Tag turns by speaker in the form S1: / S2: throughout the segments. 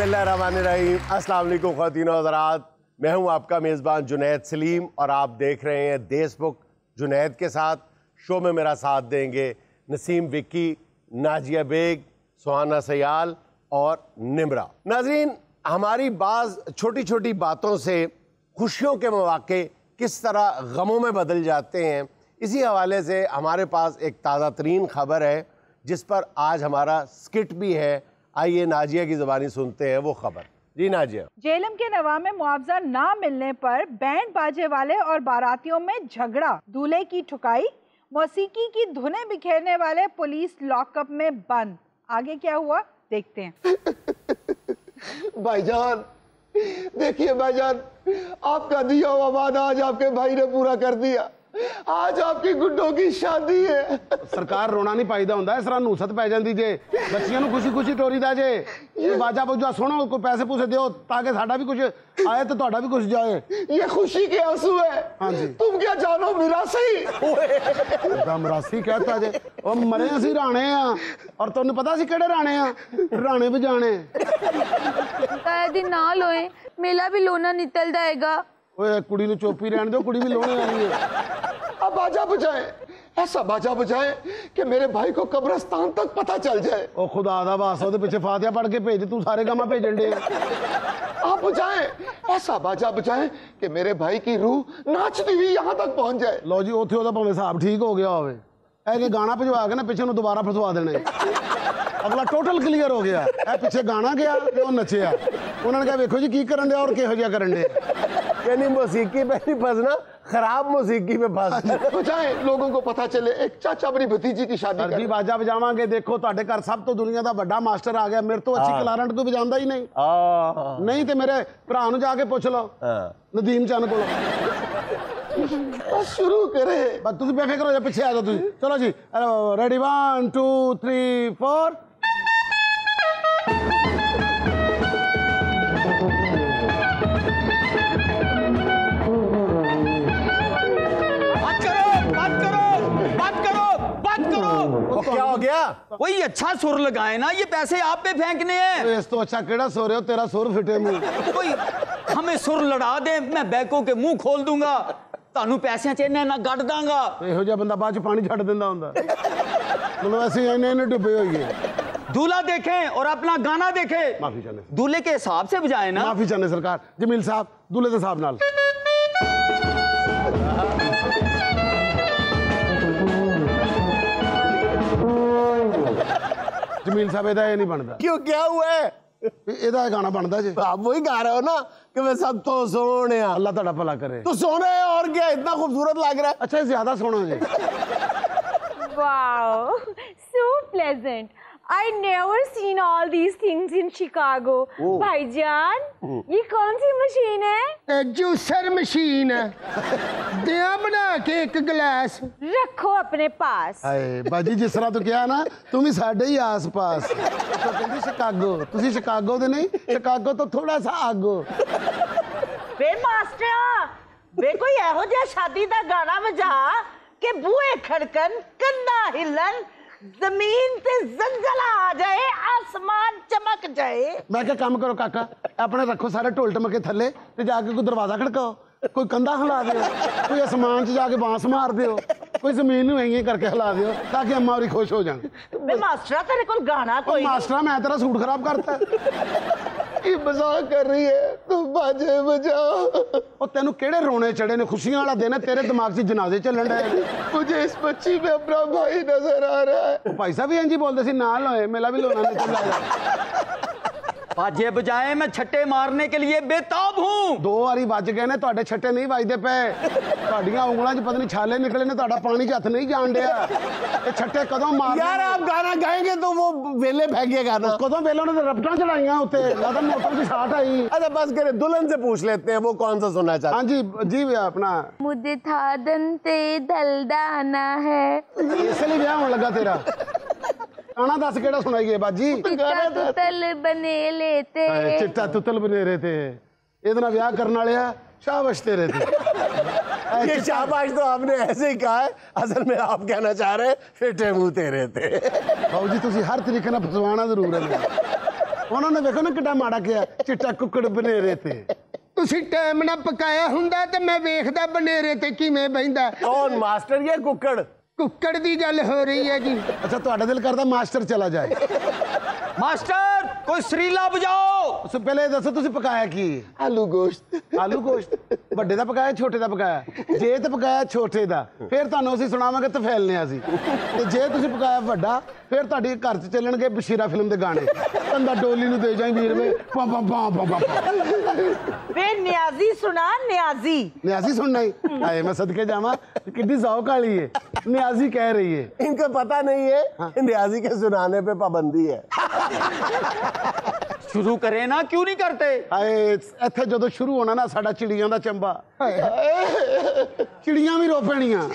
S1: बिस्मिल्लाहिर्रहमानिर्रहीम। अस्सलाम वालेकुम ख़वातीन और हज़रात, मैं हूं आपका मेज़बान जुनैद सलीम और आप देख रहे हैं देशबुक जुनैद के साथ। शो में मेरा साथ देंगे नसीम विक्की, नाजिया बेग, सुहाना सयाल और निमरा। नाज़रीन, हमारी बाज़ छोटी छोटी बातों से खुशियों के मौके किस तरह गमों में बदल जाते हैं, इसी हवाले से हमारे पास एक ताज़ा तरीन खबर है जिस पर आज हमारा स्किट भी है। आइए नाजिया की ज़बानी सुनते हैं वो खबर। जी नाजिया।
S2: जेलम के नवा में मुआवजा ना मिलने पर बैंड बाजे वाले और बारातियों में झगड़ा, दूल्हे की ठुकाई, मौसीकी की धुनें बिखेरने वाले पुलिस लॉकअप में बंद। आगे क्या हुआ देखते हैं।
S3: भाईजान देखिए भाईजान, आपका दिया हुआ वादा आज आपके भाई ने पूरा कर दिया। आज आपकी गुड्डों की शादी है।
S4: सरकार रोना नहीं पाईदा हुंदा, इस तरह नूसत पै जांदी जे। बच्चियां नूं खुशी खुशी टोरीदा जे। ये बाजा बुजा सुनो, कोई पैसे पूसे दियो ताकि साडा भी कुछ आए तो तुहाडा भी कुछ जाए।
S3: ये खुशी के आंसू है।
S4: हाँ जी।
S3: तुम क्या जानो मिरासी।
S4: मरासी कहता जे ओ मरे असी राणे आ और तुहानू पता सी किहड़े राणे आ, राणे बजाणे।
S5: ताया दी ना लोए, मेला भी लोना निकल जाएगा।
S4: ओए कुड़ी नूं चोपी रहने दो, कुड़ी भी लोने वाली है।
S3: अब बाजा बजाए, ऐसा बाजा बजाए कि मेरे भाई को कब्रिस्तान तक पता चल जाए।
S4: ओ खुदा दा वास्ता ओदे पीछे फातिहा पढ़ के भेज, तू सारे गमा भेजन दे।
S3: आप बजाए, ऐसा बाजा बजाए कि मेरे भाई की रूह नाचती हुई यहाँ तक पहुंच जाए।
S4: लो जी, उत्थे ओदा भावें हिसाब ठीक हो गया होवे, ऐ गाना भजवा के ना पिछे नूं दोबारा फसवा देने। अगला टोटल क्लीयर हो गया। ए पिछे गाना गया ते ओ नचिया, उन्होंने कहा वेखो जी की करन दे और किहो जिहा करन दे।
S1: यानी मौसीकी पे नहीं फंसना, खराब मौसीकी पे फंसना।
S3: बजाए लोगों को पता चले एक चाचा अपनी भतीजी की शादी
S4: जी बाजा बजावांगे। देखो तुहाडे घर सब तो दुनिया दा बड़ा मास्टर आ गया, मेरे तो अच्छी क्लारनेट तो बजांदा ही नहीं। नहीं ते मेरे भरा नूं जाके पुछ लो, नदीम चंद कोलों।
S3: शुरू करे।
S4: बस तुसीं बेफिक्र हो जा, पिछे आ जाओ तुसीं। चलो जी, रेडी 1 2 3 4।
S1: क्या हो गया?
S6: वही अच्छा सुर लगाए ना, ये पैसे आप पे फेंकने हैं।
S4: इस तो अच्छा केड़ा सो रहे हो, तेरा सुर फिटे मुंह।
S6: कोई हमें सुर लड़ा दे, मैं बैकों के मुंह खोल दूंगा, तानू पैसे चेने ना गड़ दांगा।
S4: इहो जिहा बंदा बाद च पानी छड्ड दिंदा हुंदा। मतलब ऐसे इन्ने डुबे होइए।
S6: दूल्हा देखें और अपना गाना देखें।
S4: माफी चाहने,
S6: दूल्हे के हिसाब से बजाए ना।
S4: माफी चाहने सरकार। जमील साहब दूल्हे के हिसाब नाल। जमील साहब एदा ये नहीं बनता।
S1: क्यों, क्या हुआ है?
S4: एदा गाना बनता जी।
S1: आप वही गा रहे हो ना कि मैं सब तो सोने।
S4: अल्लाह तुहाडा भला करे।
S1: तो सोने है और क्या, इतना खूबसूरत लग रहा है।
S4: अच्छा ज्यादा सोना जी।
S5: Wow, so pleasant. I never seen all these things in Chicago. भाईजान, ये कौन सी मशीन है?
S3: जूसर मशीन है। दिया बना के एक गिलास
S5: रखो अपने पास।
S4: हाय बाजी, जिस तरह तू किया ना, तुम ही साडे ही आस पास। तो कहंदी शिकागो, तुसी शिकागो दे नहीं, शिकागो तो थोड़ा सा आगो।
S7: वे मास्टर, वे कोई एहो जिहा शादी दा गाना बजा के बूहे खड़कन, कंधा हिलन, जमीन पे जंजला आ जाए, आसमान चमक जाए।
S4: मैं क्या काम करो काका, अपने रखो सारे ढोल टमके थले ते जाके कोई दरवाजा खड़काओ, कोई कंधा हिला दियो, कोई आसमान च जाके बांस मार दियो, कोई जमीन नूं इयां करके हिला दियो ताकि अम्मा होरी खुश हो जान।
S7: वे मास्टर तेरे कोल गाना कोई
S4: मास्टर मैं तेरा सूट खराब करता।
S3: ये मजाक कर रही है, तुम बाजे बजाओ।
S4: और तेनू केड़े रोने चढ़े ने, खुशियां वाला दिन है, तेरे दिमाग से जनाजे चलन रहे।
S3: मुझे इस बच्ची में अपना भाई नजर आ रहा है।
S4: भाई साहब भी इंजी बोलते सी, नाल होए मेला भी लोना नहीं चला।
S6: बाजे बजाए, मैं छट्टे मारने के लिए बेताब हूँ।
S4: 2 बारी बज गए ने, तुहाडे छट्टे नहीं वजदे पे। तुहाडियां उंगलां च पता नहीं छाले निकले ने, तुहाडा पानी च हथ नहीं जान दिया। ये छट्टे कदों मारने?
S1: यार आप गाना गाएंगे तो वो वेले फेंकेगा ना।
S4: कदों वेले ने रपटां चढ़ाइयां उत्ते, लगदा मोटर की साठ आई।
S1: अच्छा बस करे, दुल्हन से पूछ लेते हैं वो कौन सा सुनना चाहते हैं।
S4: हाँ जी जी भैया अपना।
S5: मुझे था दंते दलदाना है।
S4: इसलिए ब्याह होने लगा तेरा। गाना दस केड़ा सुनाइए बाजी।
S5: चिट्टा तुतल बने लेते।
S4: चिट्टा तुतल बने रहे थे, ये ब्याह करने वाले शाबाश तेरे थे।
S1: ये शाबाश तो आपने ऐसे ही कहा है, असल में आप कहना चाह रहे हैं फिटे मुंह तेरे थे।
S4: बाबू जी तुसी हर तरीके नाल फसवाना जरूर है। ਉਹਨਾਂ ਨੇ ਵੇਖੋ ਨਾ ਕਿੱਡਾ ਮਾੜਾ ਕਿਹਾ ਚਿੱਟਾ ਕੁੱਕੜ ਬਨੇਰੇ ਤੇ
S3: ਤੁਸੀਂ ਟਾਈਮ ਨਾਲ ਪਕਾਇਆ ਹੁੰਦਾ ਤੇ ਮੈਂ ਵੇਖਦਾ ਬਨੇਰੇ ਤੇ ਕਿਵੇਂ ਬੈਂਦਾ।
S1: कौन मास्टर ये कुक्कड़?
S3: ਕੁੱਕੜ ਦੀ ਗੱਲ ਹੋ ਰਹੀ ਹੈ ਜੀ।
S4: ਅੱਛਾ ਤੁਹਾਡਾ ਦਿਲ ਕਰਦਾ ਮਾਸਟਰ ਚਲਾ ਜਾਏ।
S6: मास्टर कोई सरीला बजाओ।
S4: ਉਸ ਪਹਿਲੇ ਦੱਸੋ ਤੁਸੀਂ ਪਕਾਇਆ ਕੀ?
S3: ਆਲੂ ਗੋਸ਼ਤ।
S4: ਆਲੂ ਗੋਸ਼ਤ ਵੱਡੇ ਦਾ ਪਕਾਇਆ ਛੋਟੇ ਦਾ ਪਕਾਇਆ? ਜੇ ਤੇ ਪਕਾਇਆ ਛੋਟੇ ਦਾ ਫਿਰ ਤੁਹਾਨੂੰ ਅਸੀਂ ਸੁਣਾਵਾਂਗੇ ਤਫੈਲਨੇ ਅਸੀਂ, ਤੇ ਜੇ ਤੁਸੀਂ ਪਕਾਇਆ ਵੱਡਾ ਫਿਰ ਤੁਹਾਡੇ ਘਰ 'ਚ ਚੱਲਣਗੇ ਬਸ਼ੀਰਾ ਫਿਲਮ ਦੇ ਗਾਣੇ। ਕੰਦਾ ਡੋਲੀ ਨੂੰ ਦੇ ਜਾਈ ਵੀਰ ਵੇ ਪਾ ਪਾ ਪਾ ਪਾ ਪਾ।
S7: ਵੇ ਨਿਆਜ਼ੀ ਸੁਣਾ ਨਿਆਜ਼ੀ।
S4: ਨਿਆਜ਼ੀ सुनना ही आए मैं सदके जावा कितनी ज़ौक़ वाली है। नियाजी कह रही है
S1: इनको पता नहीं है कि न्याजी के सुनाने पे पाबंदी है।
S6: शुरू करें ना, क्यों नहीं करते?
S4: आए इत्थे जो शुरू होना ना साडा चिड़ियां दा चंबा, चिड़ियां भी रो पैणियां।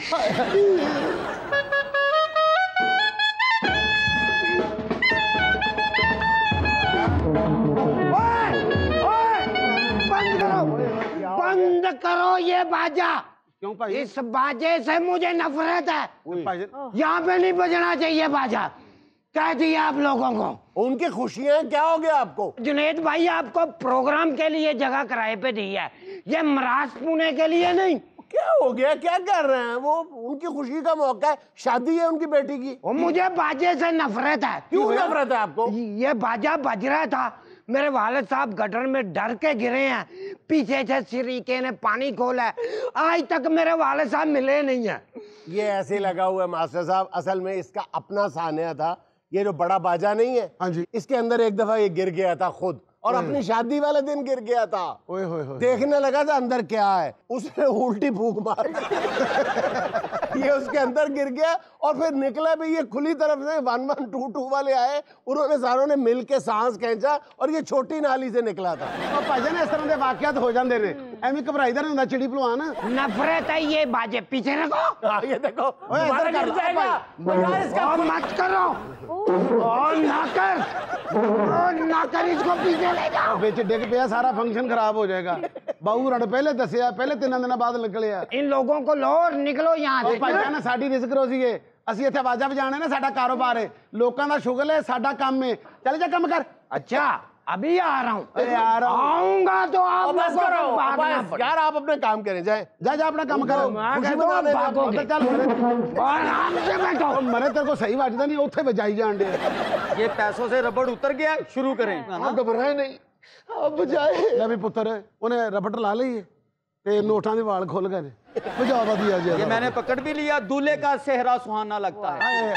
S3: बंद करो ये बाजा।
S4: क्यों भाई?
S3: इस बाजे से मुझे नफरत है। यहाँ पे नहीं बजना चाहिए बाजा। कह दिया आप लोगों को।
S1: उनकी खुशियां क्या हो गया आपको?
S3: जुनेद भाई आपको प्रोग्राम के लिए जगह किराए पे दी है, ये मरास पुणे के लिए नहीं।
S1: क्या हो गया? क्या कर रहे हैं वो? उनकी खुशी का मौका है, शादी है उनकी बेटी की।
S3: वो मुझे बाजे से नफरत है।
S1: क्यों नफरत है आपको?
S3: ये बाजा बज रहा था, मेरे वालिद साहब गटर में डर के गिरे हैं, पीछे से शरीके ने पानी खोला है, आज तक मेरे वालिद साहब मिले नहीं है।
S1: ये ऐसे लगा हुआ है मास्टर साहब, असल में इसका अपना सानिया था। ये जो बड़ा बाजा नहीं है,
S4: हाँ जी,
S1: इसके अंदर एक दफा ये गिर गया था खुद, और अपनी शादी वाले दिन गिर गया था।
S4: ओए होए होए।
S1: देखने लगा था अंदर क्या है, उसने उल्टी फूंक मार ये उसके अंदर गिर गया, और फिर निकला भी ये खुली तरफ से 1122 वाले आए, उन्होंने सारों ने मिल के सांस खींचा और ये छोटी नाली से निकला था।
S4: ਉਹ ਭਾਜਨ ਇਸ ਤਰ੍ਹਾਂ ਦੇ ਵਾਕਿਆਤ ਹੋ ਜਾਂਦੇ ਨੇ, ਐਵੇਂ ਘਬਰਾਈਦਾ ਨਹੀਂ ਹੁੰਦਾ ਚਿੜੀ ਭਲਵਾਨ।
S3: नफरत है ये बाजे, पीछे रखो।
S1: हाँ, ये देखो
S4: ओए,
S1: दोबारा
S4: इधर
S1: गिर
S4: कर,
S1: जाएगा। बजा इसका।
S3: और मत करो, और ना कर, और ना कर, इसको पीछे ले जाओ।
S4: ਵਿੱਚ ਡਿੱਗ ਪਿਆ ਸਾਰਾ ਫੰਕਸ਼ਨ ਖਰਾਬ ਹੋ ਜਾਏਗਾ। ਬਾਹੂ ਰੜ ਪਹਿਲੇ ਦੱਸਿਆ, ਪਹਿਲੇ 3 ਦਿਨਾਂ ਬਾਅਦ ਨਿਕਲਿਆ।
S3: इन लोगों को लो और निकलो यहाँ
S4: ਉਹ
S3: से।
S4: ਭਾਜਨ ਸਾਡੀ ਰਿਸਕ ਰੋਜ਼ੀ ਏ, ਅਸੀਂ ਇੱਥੇ ਆਵਾਜ਼ਾਂ ਵਜਾਣੇ ਨੇ, ਸਾਡਾ ਕਾਰੋਬਾਰ ਹੈ, ਲੋਕਾਂ ਦਾ ਸ਼ੁਗਲ ਹੈ, ਸਾਡਾ ਕੰਮ ਹੈ। ਚੱਲ ਜਾ ਕੰਮ ਕਰ।
S3: अच्छा अभी आ रहा हूँ।
S4: अरे यार
S3: आऊंगा तो आप
S1: बस
S3: लोगों
S1: करो
S3: को भागना
S1: बस,
S3: पड़ेगा।
S1: यार आप अपने काम करें, जाए
S4: जा जा अपना काम कर।
S3: खुशी
S4: खुशी
S3: मनाने
S4: मनाने
S3: भागोगे।
S4: उधर चल।
S3: और आराम से बैठो।
S4: ਉਹ ਮਰੇ ਤੇਰੇ ਕੋ ਸਹੀ ਵੱਜਦਾ ਨਹੀਂ, ਉੱਥੇ ਵਜਾਈ ਜਾਣ ਦੇ।
S6: ये पैसों से रबड़ उतर गया, शुरू करें।
S3: घबराए नहीं, अब बजाए।
S4: ਲੈ ਵੀ ਪੁੱਤਰ ਉਹਨੇ ਰਬੜ ਲਾ ਲਈ ਤੇ ਨੋਟਾਂ ਦੇ ਵਾਲ ਖੁੱਲ ਗਏ ਨੇ। ਵਜਾ ਵਧੀਆ ਜੀ।
S6: ये मैंने पकड़ भी लिया, दूल्हे का सेहरा सुहाना लगता है।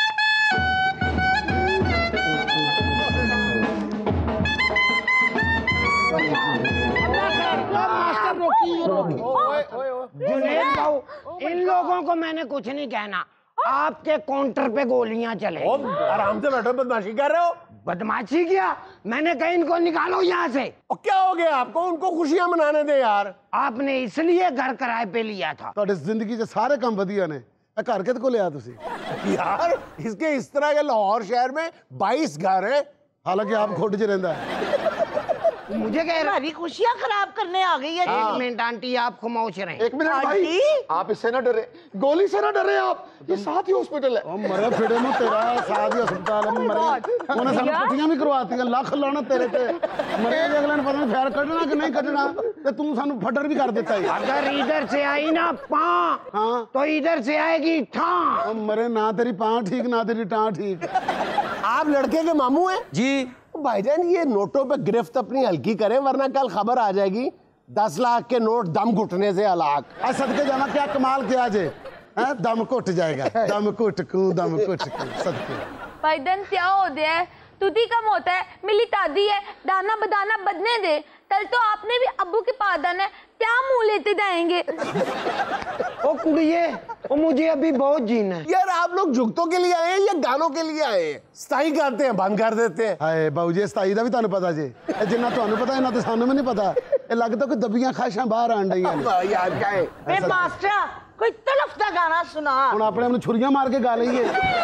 S3: जुनेद भाऊ, इन लोगों को मैंने कुछ नहीं कहना, आपके काउंटर पे गोलियां चले।
S1: ओ, आराम से बैठो, बदमाशी कर रहे हो।
S3: बदमाशी किया मैंने, कहीं इनको निकालो यहाँ से।
S1: और क्या हो गया आपको? उनको खुशियां मनाने दे यार।
S3: आपने इसलिए घर किराए पे लिया था।
S4: ਤੁਹਾਡੀ ਜ਼ਿੰਦਗੀ 'ਚ ਸਾਰੇ ਕੰਮ ਵਧੀਆ ਨੇ, ਇਹ ਘਰ ਕਿਹਦੇ ਕੋਲ ਲਿਆ ਤੁਸੀਂ?
S1: यार इसके इस तरह के लाहौर शहर में 22 घर हैं।
S4: ਹਾਲਾਂਕਿ ਆਪ ਖੁੱਡ 'ਚ ਰਹਿੰਦਾ ਹੈ।
S3: मुझे कह रहा
S7: हमारी खुशियां खराब करने आ गई है।
S3: एक मिनट आंटी, आप खामोश रहें।
S8: एक मिनट भाई,
S7: आंटी?
S8: आप इससे ना डरे, गोली से ना डरे आप, ये साथ ही हॉस्पिटल है।
S4: ਉਹ ਮਰੇ ਫਿੜੇ ਨੂੰ ਤੇਰਾ ਸਾਥ ਹੀ ਹਸਪਤਾਲ ਹੈ ਮਰੇ। ਉਹਨੇ ਸਾਨੂੰ ਛੁੱਟੀਆਂ ਵੀ ਕਰਵਾਤੀਆਂ, ਲੱਖ ਲਾਉਣਾ ਤੇਰੇ ਤੇ। ਮਰੇ ਜੇ ਅਗਲੇ ਨੂੰ ਪਤਾ ਨਹੀਂ ਫੈਰ ਕੱਢਣਾ ਕਿ ਨਹੀਂ ਕੱਢਣਾ, ਤੇ ਤੂੰ ਸਾਨੂੰ ਫੱਡਰ ਵੀ ਕਰ ਦਿੱਤਾ ਹੈ।
S3: अगर इधर से आई ना पां,
S4: हाँ
S3: तो इधर से आएगी ठां।
S4: ਉਹ ਮਰੇ ਨਾ ਤੇਰੀ ਪਾਂ ਠੀਕ ਨਾ ਤੇਰੀ ਟਾਂ ठीक।
S1: आप लड़के के मामू हैं?
S6: जी
S1: भाईजान ये नोटों पे गिरफ्त अपनी हल्की करें, वरना कल खबर आ जाएगी 10 लाख के नोट दम घुटने से हलाक।
S4: आ सदके जाना, क्या कमाल किया जे, हैं? दम घुट जाएगा, दम घुट कू सदके।
S5: पैदन क्या होते है, तुदी कम होता है, मिली तादी है, दाना बदाना बदने दे। कल तो आपने भी अब्बू के पादन है, क्या मुंह लेते जाएंगे।
S3: ओ कुड़िए, ओ मुझे अभी बहुत जीना है।
S1: यार आप लोग जुगतों के लिए आए हैं या गानों के लिए आए हैं? स्थाई करते हैं, बंद कर देते हैं।
S4: ਹਾਏ ਬਾਊ ਜੀ, ਸਤਾਈ ਦਾ ਵੀ ਤੁਹਾਨੂੰ ਪਤਾ ਜੇ, ਇਹ ਜਿੰਨਾ ਤੁਹਾਨੂੰ ਪਤਾ ਇਹਨਾਂ ਤੇ ਸਾਨੂੰ ਵੀ ਨਹੀਂ ਪਤਾ। ਇਹ ਲੱਗਦਾ ਕੋਈ ਦਬੀਆਂ ਖਾਸ਼ਾਂ ਬਾਹਰ ਆਣ ਡਈਆਂ ਨੇ।
S1: यार क्या है?
S7: वे मास्टर कोई तड़फ का गाना सुना।
S4: ਹੁਣ ਆਪਣੇ ਆਪ ਨੂੰ ਛੁਰੀਆਂ ਮਾਰ ਕੇ ਗਾ ਲਈਏ।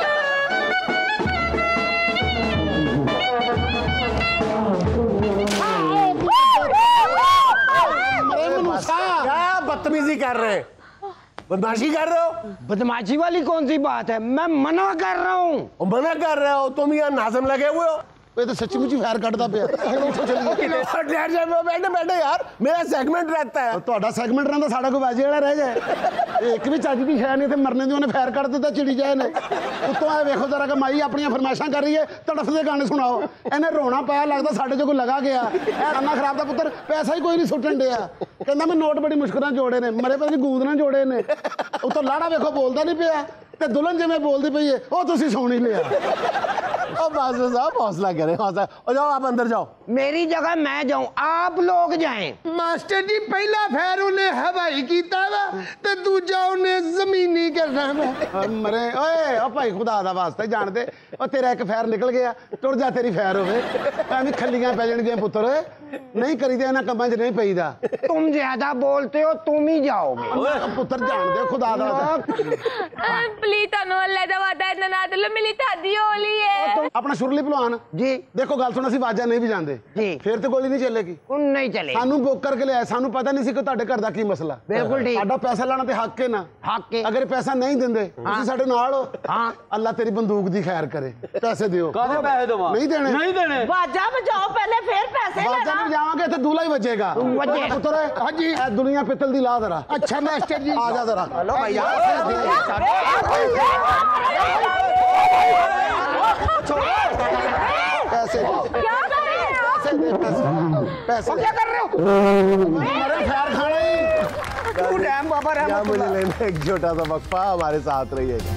S1: क्या बदतमीजी कर रहे हैं? बदमाशी कर रहे हो?
S3: बदमाशी वाली कौन सी बात है, मैं मना कर रहा हूँ।
S1: और मना कर रहे हो? तुम यहाँ नाज़म लगे हुए हो।
S4: ये तो सच्ची मुची फैर कटदा पिया
S1: ठहर जाए, बैठे बैठे यार, मेरा सेगमेंट रहता है।
S4: ਤੁਹਾਡਾ ਸੈਗਮੈਂਟ ਰਹਿੰਦਾ, ਸਾਡਾ ਕੋਈ ਬਾਜੀ ਵਾਲਾ ਰਹਿ ਜਾਏ। ਇੱਕ ਵੀ ਚੱਜ ਦੀ ਸ਼ੈ ਨਹੀਂ ਤੇ ਮਰਨੇ ਦੀ ਉਹਨੇ ਫੈਰ ਕੱਢ ਦਿੱਤਾ ਚਿੜੀ ਜਾਏ ਨੇ। ਉੱਤੋਂ ਆ ਵੇਖੋ ਜ਼ਰਾ ਕਿ ਮਾਈ ਆਪਣੀਆਂ ਫਰਮਾਇਸ਼ਾਂ ਕਰ ਰਹੀ ਹੈ, ਤੜਫਦੇ ਗਾਣੇ ਸੁਣਾਓ। ਇਹਨੇ ਰੋਣਾ ਪਾਇਆ, ਲੱਗਦਾ ਸਾਡੇ ਚੋਂ ਕੋਈ ਲਗਾ ਗਿਆ। ਇਹ ਕੰਨਾ ਖਰਾਬ ਦਾ ਪੁੱਤਰ ਪੈਸਾ ਹੀ ਕੋਈ ਨਹੀਂ ਸੁੱਟਣ ਡਿਆ। ਕਹਿੰਦਾ ਮੈਂ ਨੋਟ ਬੜੀ ਮੁਸ਼ਕਲਾਂ ਜੋੜੇ ਨੇ, ਮਰੇ ਪਤਾ ਨਹੀਂ ਗੂੰਦ ਨਾਲ ਜੋੜੇ ਨੇ। ਉੱਤੋਂ ਲਾੜਾ ਵੇਖੋ ਬੋਲਦਾ ਨਹੀਂ ਪਿਆ ਤੇ ਦੁਲਹਨ ਜਿਵੇਂ ਬੋਲਦੀ ਪਈ ਹੈ ਉਹ ਤੁਸੀਂ ਸੁਣ ही लिया।
S1: बादशाह साहब हौसला करें, हौसला। और जाओ आप अंदर जाओ।
S3: मेरी जगह मैं जाऊं, आप लोग जाएं।
S8: मास्टर जी पहला फैर उन्हें हवाई कीता वा ते दूजा उन्हें जमीनी करना वा।
S4: मरे ओए ओ भाई खुदा दा वास्ते जान दे, ओ तेरा एक फैर निकल गया, टुर जा तेरी फैर होवे। एवें खल्लियां पै जाणगियां पुत्तर, नहीं करीदा इन्हां कम्मां च नहीं पईदा।
S3: तुम ज्यादा बोलते हो, तुम ही जाओगे।
S4: पुत्तर जान दे खुदा दा
S5: प्लीज तानू अल्लाह दा वादा इतना ना दिलो, मेरी शादी होली है।
S4: अपना सुरली भलवान
S3: जी
S4: देखो गल सुन, ਅਸੀਂ ਵਾਜਾ ਨਹੀਂ ਵੀ ਜਾਂਦੇ
S3: जी
S4: ਫਿਰ ਤੇ ਗੋਲੀ ਨਹੀਂ ਚੱਲੇਗੀ।
S3: नहीं चले
S4: ਸਾਨੂੰ ਬੁੱਕ ਕਰਕੇ ਲਿਆਇਆ, ਸਾਨੂੰ ਪਤਾ ਨਹੀਂ ਸੀ ਕਿ ਤੁਹਾਡੇ ਘਰ ਦਾ ਕੀ ਮਸਲਾ।
S3: ਬਿਲਕੁਲ ਠੀਕ।
S4: ਸਾਡਾ ਪੈਸਾ ਲੈਣਾ ਤੇ ਹੱਕ ਹੈ ਨਾ।
S3: हक के
S4: ਅਗਰ ਪੈਸਾ ਨਹੀਂ ਦਿੰਦੇ ਤੁਸੀਂ ਸਾਡੇ ਨਾਲ ਹੋ।
S3: हाँ
S4: ਅੱਲਾ ਤੇਰੀ ਬੰਦੂਕ ਦੀ ਖੈਰ करे, ਪੈਸੇ ਦਿਓ।
S6: ਕਾਹਦੇ ਪੈਸੇ ਦਵਾ?
S4: ਨਹੀਂ ਦੇਣੇ।
S6: ਨਹੀਂ ਦੇਣੇ।
S7: बाजा बजाओ पहले, फिर पैसे
S4: ਵਾਜਾ
S7: लेना।
S4: में ਜਾਵਾਂਗੇ ਤੇ ਦੂਲਾ ਹੀ ਵੱਜੇਗਾ।
S3: ਵੱਜੇ।
S4: ਪੁੱਤਰ ਹਾਂਜੀ ਇਹ ਦੁਨੀਆ ਪਿੱਤਲ ਦੀ ਲਾ ਜ਼ਰਾ।
S8: अच्छा मास्टर जी
S4: ਆ ਜਾ ਜ਼ਰਾ।
S3: हेलो भैया
S4: पैसे दो,
S5: क्या कर रहे हो?
S4: पैसे दे, पैसे
S3: क्या कर रहे हो?
S4: अरे खैर खाना ही
S3: तू डैम बाबा
S1: क्या
S3: रहमत
S1: मुझे लेना एक छोटा सा वक्फा, हमारे साथ रहिएगा।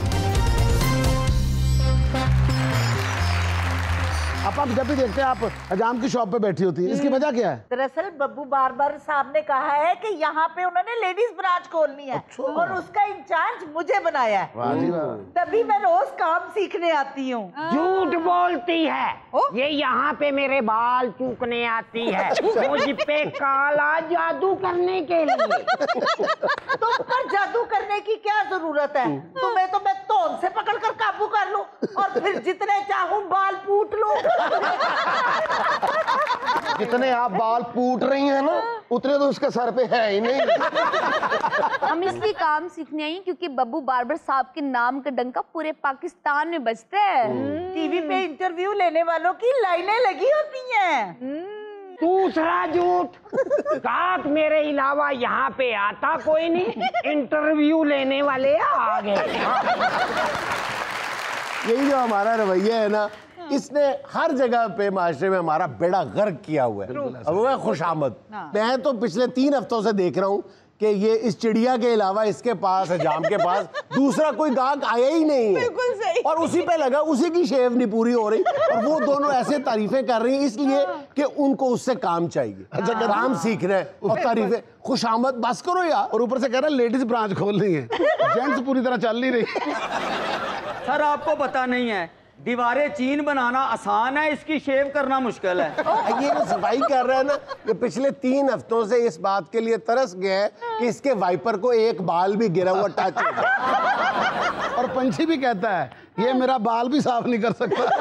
S4: आप जब भी देखते हैं आप हजाम की शॉप पे बैठी होती है, इसकी वजह क्या है?
S7: दरअसल बब्बू बार साहब ने कहा है कि यहाँ पे उन्होंने लेडीज ब्रांच खोलनी है और उसका इंचार्ज मुझे बनाया है, तभी मैं रोज काम सीखने आती हूँ।
S3: झूठ बोलती है, ये यहाँ पे मेरे बाल चूकने आती है मुझ पे काला जादू करने के लिए।
S7: तुम पर जादू करने की क्या जरूरत है? तुम्हें तो मैं तौन से पकड़ कर काबू कर लूं और फिर जितने चाहूं बाल पूट लूं।
S8: जितने आप बाल पूट रही हैं ना उतने तो उसके सर पे है ही नहीं।
S5: हम इसलिए काम सीखने आई क्योंकि बब्बू बार्बर साहब के नाम का डंका पूरे पाकिस्तान में बजता है।
S7: टीवी पे इंटरव्यू लेने वालों की लाइनें लगी होती हैं।
S3: दूसरा झूठ, काक मेरे अलावा यहाँ पे आता कोई नहीं, इंटरव्यू लेने वाले आ गए।
S1: यही जो हमारा रवैया है ना, इसने हर जगह पे माशरे में हमारा बेड़ा गर्क किया हुआ है। अब वो है खुशामद। मैं तो पिछले 3 हफ्तों से देख रहा हूँ कि ये इस चिड़िया के अलावा इसके पास हजाम के पास दूसरा कोई गाहक आया ही नहीं है।
S2: बिल्कुल सही।
S1: और उसी पे लगा, उसी की शेव नहीं पूरी हो रही और वो दोनों ऐसे तारीफें कर रही हैं इसलिए कि उनको उससे काम चाहिए। अच्छा काम सीख रहे हैं और तारीफें, खुशामद बस करो यार।
S4: और ऊपर से कह रहा है लेडीज ब्रांच खोलनी है, जेंट्स पूरी तरह चल नहीं रही।
S6: सर आपको पता नहीं है, दीवारें चीन बनाना आसान है, इसकी शेव करना मुश्किल है।
S1: ये जो सफाई कर रहा है ना, ये पिछले 3 हफ्तों से इस बात के लिए तरस गया है कि इसके वाइपर को एक बाल भी गिरा हुआ टच होगा।
S4: और पंछी भी कहता है ये मेरा बाल भी साफ नहीं कर सकता।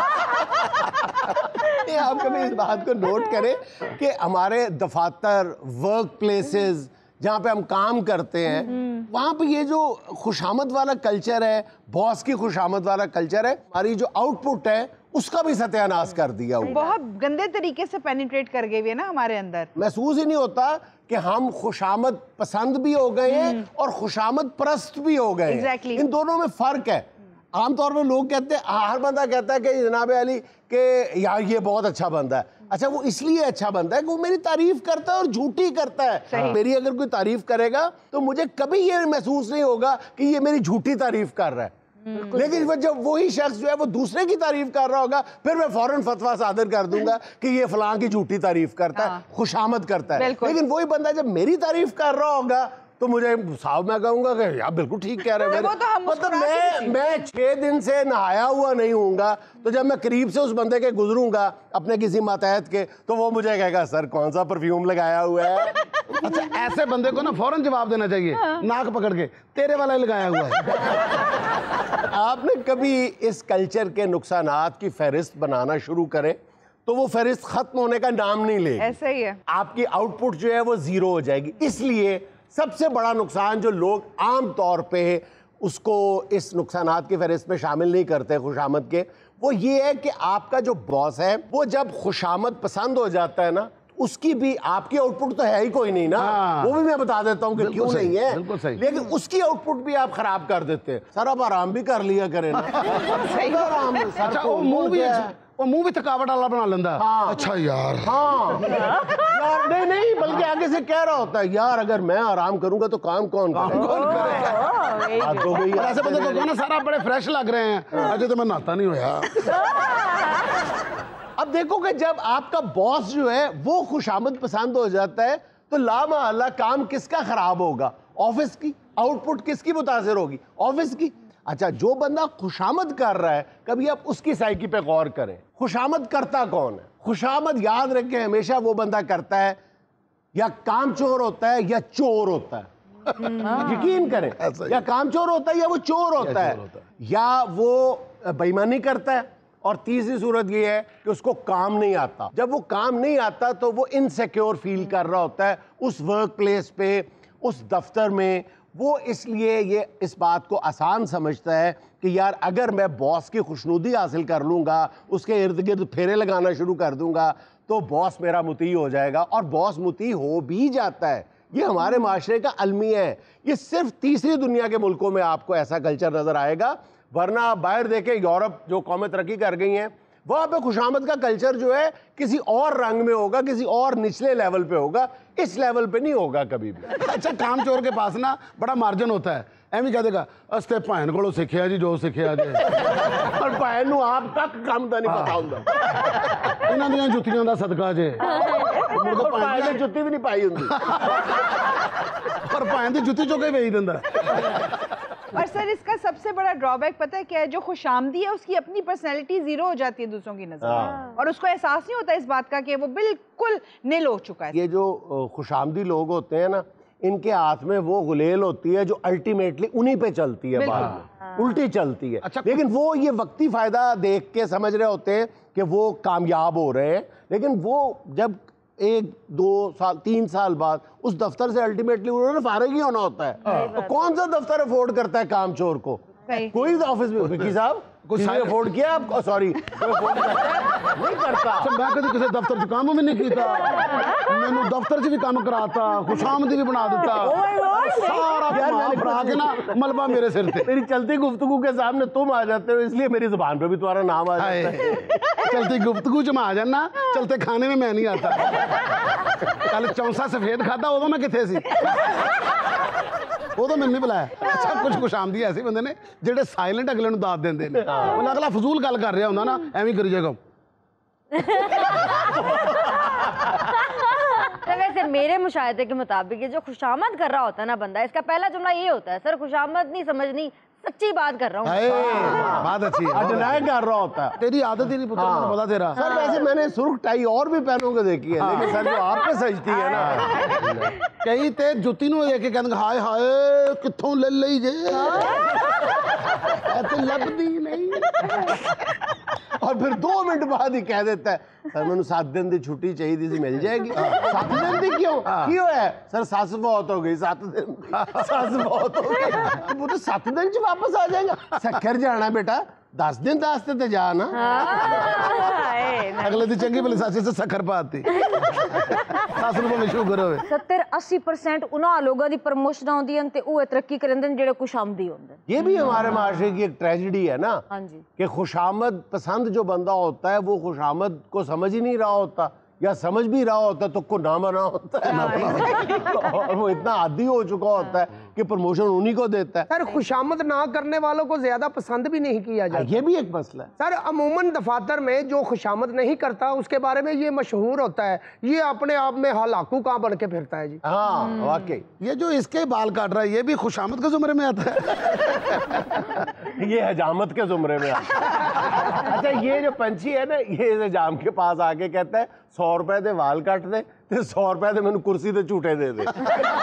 S1: आप कभी इस बात को नोट करें कि हमारे दफातर, वर्क प्लेसेस जहाँ पे हम काम करते हैं, वहाँ पे ये जो खुशामद वाला कल्चर है, बॉस की खुशामद वाला कल्चर है, हमारी जो आउटपुट है उसका भी सत्यानाश कर दिया हुआ।
S2: बहुत गंदे तरीके से पेनिट्रेट कर गई है ना हमारे अंदर।
S1: महसूस ही नहीं होता कि हम खुशामद पसंद भी हो गए हैं और खुशामद परस्त भी हो गए हैं।
S2: Exactly.
S1: इन दोनों में फर्क है। आमतौर पर लोग कहते हैं, हर बंदा कहता है कि जनाब अली कि यार ये बहुत अच्छा बंदा है। अच्छा वो इसलिए अच्छा बंदा है कि वो मेरी तारीफ करता है और झूठी करता है। मेरी अगर कोई तारीफ करेगा तो मुझे कभी ये महसूस नहीं होगा कि ये मेरी झूठी तारीफ कर रहा है। लेकिन जब वही शख्स जो है वो दूसरे की तारीफ कर रहा होगा, फिर मैं फौरन फतवा सादर कर दूंगा कि ये फलां की झूठी तारीफ करता है, खुशामद करता है। लेकिन वही बंदा जब मेरी तारीफ कर रहा होगा तो मुझे साहब मैं कहूंगा कि यार बिल्कुल ठीक कह रहे हैं। मतलब मैं 6 दिन से नहाया हुआ नहीं हूँगा, तो जब मैं करीब से उस बंदे के गुजरूंगा अपने किसी मातहत के, तो वो मुझे कहेगा सर कौन सा परफ्यूम लगाया हुआ है।
S4: अच्छा ऐसे बंदे को ना फौरन जवाब देना चाहिए, नाक पकड़ के तेरे वाला ही लगाया हुआ है।
S1: आपने कभी इस कल्चर के नुकसानात की फहरिस्त बनाना शुरू करें तो वो फहरिस्त खत्म होने का नाम नहीं लेगी।
S2: ऐसा ही है।
S1: आपकी आउटपुट जो है वो 0 हो जाएगी। इसलिए सबसे बड़ा नुकसान जो लोग आम तौर पे उसको इस नुकसानात की फहरिस्त में शामिल नहीं करते खुशामद के, वो ये है कि आपका जो बॉस है वो जब खुशामद पसंद हो जाता है ना, उसकी भी आपकी आउटपुट तो है ही कोई नहीं ना। वो भी मैं बता देता हूँ कि क्यों नहीं है, लेकिन उसकी आउटपुट भी आप खराब कर देते हैं। सर आप आराम भी कर लिया करें ना।
S4: अच्छा वो मुंह भी थकावट वाला बना लेंदा। अच्छा यार।
S1: हाँ यार नहीं बल्कि आगे से कह रहा होता है यार अगर मैं आराम करूंगा तो काम कौन करेगा। तो गई
S4: ऐसे बंदे को कहना सारा बड़े फ्रेश लग रहे हैं, अजय तो मैं नहाता नहीं होया।
S1: अब देखो कि जब आपका बॉस जो है वो खुशामद पसंद हो जाता है तो लामाअल्लाह काम किसका खराब होगा? ऑफिस की आउटपुट किसकी मुतासिर होगी? ऑफिस की। अच्छा जो बंदा खुशामद कर रहा है कभी आप उसकी साइकी पे गौर करें। खुशामद करता कौन है? खुशामद याद रखें हमेशा वो बंदा करता है या कामचोर होता है या चोर होता है। यकीन करें, या कामचोर होता है या वो चोर होता है, या वो बेईमानी करता है, और तीसरी सूरत ये है कि उसको काम नहीं आता। जब वो काम नहीं आता तो वो इनसिक्योर फील कर रहा होता है उस वर्क प्लेस पे, उस दफ्तर में। वो इसलिए ये इस बात को आसान समझता है कि यार अगर मैं बॉस की खुशनुदी हासिल कर लूँगा, उसके इर्द गिर्द फेरे लगाना शुरू कर दूँगा तो बॉस मेरा मुती हो जाएगा, और बॉस मुती हो भी जाता है। ये हमारे माशरे का अलमिया है। ये सिर्फ तीसरी दुनिया के मुल्कों में आपको ऐसा कल्चर नज़र आएगा, वरना आप बाहर देखें यूरोप जो कौमें तरक्की कर गई हैं वहाँ पे खुशामद का कल्चर जो है किसी और रंग में होगा, किसी और निचले लेवल पे होगा, इस लेवल पे नहीं होगा कभी भी।
S4: अच्छा काम चोर के पास ना बड़ा मार्जिन होता है, एवं कह देगा अस्ते भैन को सीखिया जी जो सीखिया जी,
S1: पर भैन नूं आप तक काम दा नहीं पता हुंदा।
S4: इन्हां दियां जुत्तियां दा सदका जे,
S1: भैन ने जुत्ती भी नहीं पाई हुंदी,
S4: पर भैन दी जुत्ती चुके बेच दिंदा।
S2: और सर इसका सबसे बड़ा ड्रॉबैक पता है क्या है? जो खुशामदी है उसकी अपनी पर्सनैलिटी जीरो हो जाती है दूसरों की नजर में, और उसको एहसास नहीं होता इस बात का कि वो बिल्कुल निल हो चुका है।
S1: ये जो खुशामदी लोग होते हैं ना, इनके हाथ में वो गुलेल होती है जो अल्टीमेटली उन्हीं पे चलती है, बाद में उल्टी चलती है।
S4: अच्छा,
S1: लेकिन वो ये वक्ती फायदा देख के समझ रहे होते हैं कि वो कामयाब हो रहे हैं, लेकिन वो जब 1, 2 साल 3 साल बाद उस दफ्तर से अल्टीमेटली उन्होंने फारिग ही होना होता है। तो कौन सा दफ्तर अफोर्ड करता है कामचोर को? कोई ऑफिस में विकी साहब कुछ अफोर्ड किया आप? सॉरी नहीं करता।
S4: मैं कभी किसी दफ्तर च काम भी नहीं किया, मैंने दफ्तर च भी काम कराता, खुशामदी भी बना देता, सारा फरा के ना मलबा मेरे सिर पे।
S1: मेरी चलती गुफ्तगू के सामने तुम आ जाते हो, इसलिए मेरी जुबान पे भी तुम्हारा नाम आ जाता है।
S4: चलती गुफ्तगू च मैं आ जाना, चलते खाने में मैं नहीं आता। कल चौंसा सफेद खाता उदों मैं किथे सी, उदों मैंने नहीं बुलाया। अच्छा कुछ खुशामदी ऐसे बंदे ने ਜਿਹੜੇ ਸਾਇਲੈਂਟ ਅਗਲੇ ਨੂੰ ਦਾਤ ਦਿੰਦੇ ਨੇ, ਉਹ ਅਗਲਾ ਫਜ਼ੂਲ ਗੱਲ ਕਰ ਰਿਹਾ ਹੁੰਦਾ ਨਾ, ਐਵੇਂ ਕਰੀ ਜਾਏਗਾ।
S9: तो वैसे मेरे मुशाहिदे के मुताबिक ये जो खुशामद कर रहा होता है ना बंदा, इसका पहला जुमला ये होता है सर खुशामद नहीं समझनी, सच्ची बात कर रहा हूँ।
S4: बात अच्छी है,
S1: डिनाई कर रहा होता है।
S4: तेरी आदत ही नहीं पुत्र, मुझे पता तेरा।
S1: सर वैसे मैंने सुर्ख टाई और भी पहनों के देखी है, लेकिन सर जो आप पे सजती है ना,
S4: कई ते जुत्ती ਨੂੰ देख के कहंगे हाय हाय कित्थों ले ਲਈ जे, ऐ ते लभदी नहीं।
S1: और फिर 2 मिनट बाद ही कह देता है सर मैंने 7 दिन की छुट्टी चाहिए थी, मिल जाएगी। 7 दिन की क्यों है? सर सस बहुत हो गई, 7 दिन सस बहुत हो गई। वो तो 7 दिन च वापस आ जाएगा। सखर जाना बेटा 10 दिन वास्ते तो जा ना।
S4: अगले दिन चंगी भली सासी से सखर पाती, सास ਨੂੰ ਭਾਵੇਂ ਸ਼ੂਗਰ ਹੋਵੇ।
S9: 70-80% उन्हां लोगों की प्रमोशन आउंदी हैं ते ओह तरक्की करन दे जेड़े खुशामदी होंदे।
S1: ये भी हमारे माशरे की एक ट्रेजेडी है ना,
S9: हाँ जी,
S1: कि खुशामद पसंद जो बंदा होता है वो खुशामद को समझ ही नहीं रहा होता, या समझ भी रहा होता तो को ना बना होता है। और वो इतना आदी हो चुका होता है कि प्रमोशन उन्हीं को देता है।
S3: सर खुशामद ना करने वालों को ज्यादा पसंद भी नहीं किया जाता,
S1: ये भी एक मसला है।
S3: सर अमूमन दफातर में जो खुशामद नहीं करता उसके बारे में ये मशहूर होता है, ये अपने आप में हलाकू कहाँ बन के फिरता है जी।
S1: हाँ वाकई,
S4: ये जो इसके बाल काट रहा है ये भी खुशामद के जुमरे में आता है।
S1: ये हजामत के जुमरे में आता है। अच्छा ये जो पंछी है ना, ये हजाम के पास आके कहता है 100 रुपए दे वाल कट दे, 100 रुपए दे मैंने कुर्सी ते झूठे दे दे।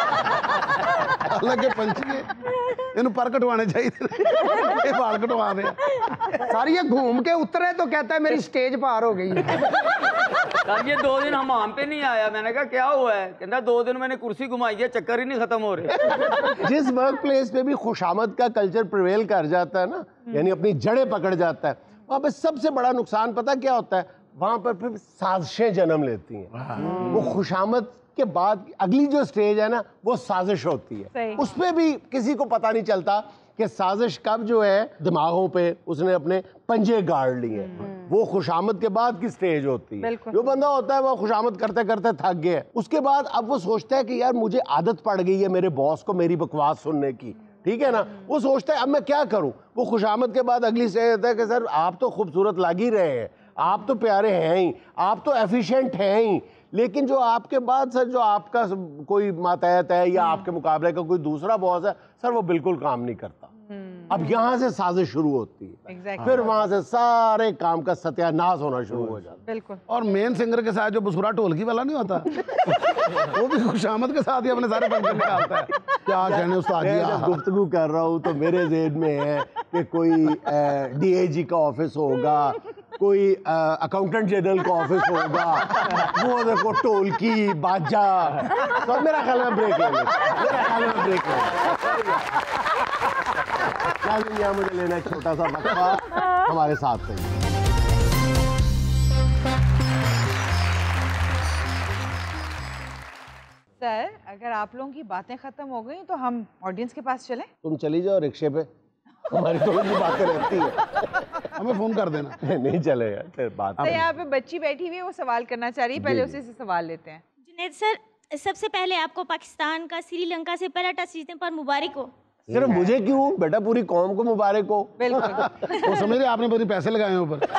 S4: अलग पंछी है, इन्हें पर कटवाने चाहिए, ये बाल कटवा दे।
S3: सर ये घूम के उतरे तो कहता है मेरी स्टेज पार हो गई।
S6: सर ये 2 दिन हमाम पे नहीं आया, मैंने कहा क्या हुआ है? कहता 2 दिन मैंने कुर्सी घुमाई है, चक्कर ही नहीं खत्म हो रहे।
S1: जिस वर्क प्लेस पे भी खुशामद का कल्चर प्रिवेल कर जाता है ना, यानी अपनी जड़ें पकड़ जाता है, वहाँ पे सबसे बड़ा नुकसान पता क्या होता है, वहाँ पर फिर साजिशें जन्म लेती हैं। वो खुशामद के बाद अगली जो स्टेज है ना, वो साजिश होती है। उसमें भी किसी को पता नहीं चलता कि साजिश कब जो है दिमागों पे उसने अपने पंजे गाड़ लिए। वो खुशामद के बाद की स्टेज होती है। जो बंदा होता है वो खुशामद करते करते थक गया, उसके बाद अब वो सोचता है कि यार मुझे आदत पड़ गई है मेरे बॉस को मेरी बकवास सुनने की, ठीक है ना। वो सोचता है अब मैं क्या करूं। वो खुशामद के बाद अगली स्टेज होता है कि सर आप तो खूबसूरत लग ही रहे हैं, आप तो प्यारे हैं ही, आप तो एफिशिएंट हैं ही, लेकिन जो आपके बाद सर जो आपका कोई मातहत है या आपके मुकाबले का कोई दूसरा बॉस है सर, वो बिल्कुल काम नहीं करता। अब यहाँ से साजिश शुरू होती है। फिर वहां से सारे काम का सत्यानाश होना शुरू हो जाता है।
S2: बिल्कुल।
S4: और मेन सिंगर के साथ जो बुसुरा ढोलकी वाला नहीं होता वो भी खुशामद के साथ ही अपने सारे पंखे निकालता है। क्या कहने उस्ताद जी,
S1: जब गुफ्तगू कर रहा हूँ तो मेरे ज़हन में है कि कोई DIG का ऑफिस होगा, कोई अकाउंटेंट जनरल का ऑफिस होगा, वो देखो ढोलकी बाजा। तो मेरा ख्याल में ब्रेक ले लेते यहाँ मुझे लेना एक छोटा सा वक्फा, हमारे साथ है।
S2: सर अगर आप लोगों की बातें खत्म हो गई तो हम ऑडियंस के पास चलें?
S1: तुम चली जाओ रिक्शे पे, हमारी थोड़ी सी बातें रहती है।
S4: हमें फोन कर देना।
S1: नहीं चलेगा फिर बात।
S2: तो यहाँ पे बच्ची बैठी हुई है, वो सवाल करना चाह रही है, पहले उसी से सवाल लेते हैं।
S10: जुनैद सर, सबसे पहले आपको पाकिस्तान का श्रीलंका से पहला टेस्ट जीतने पर मुबारक हो।
S1: सिर्फ मुझे क्यों बेटा, पूरी कौम को मुबारक हो।
S2: बिल्कुल।
S4: वो समझ रहे आपने बड़ी पैसे लगाए हैं ऊपर।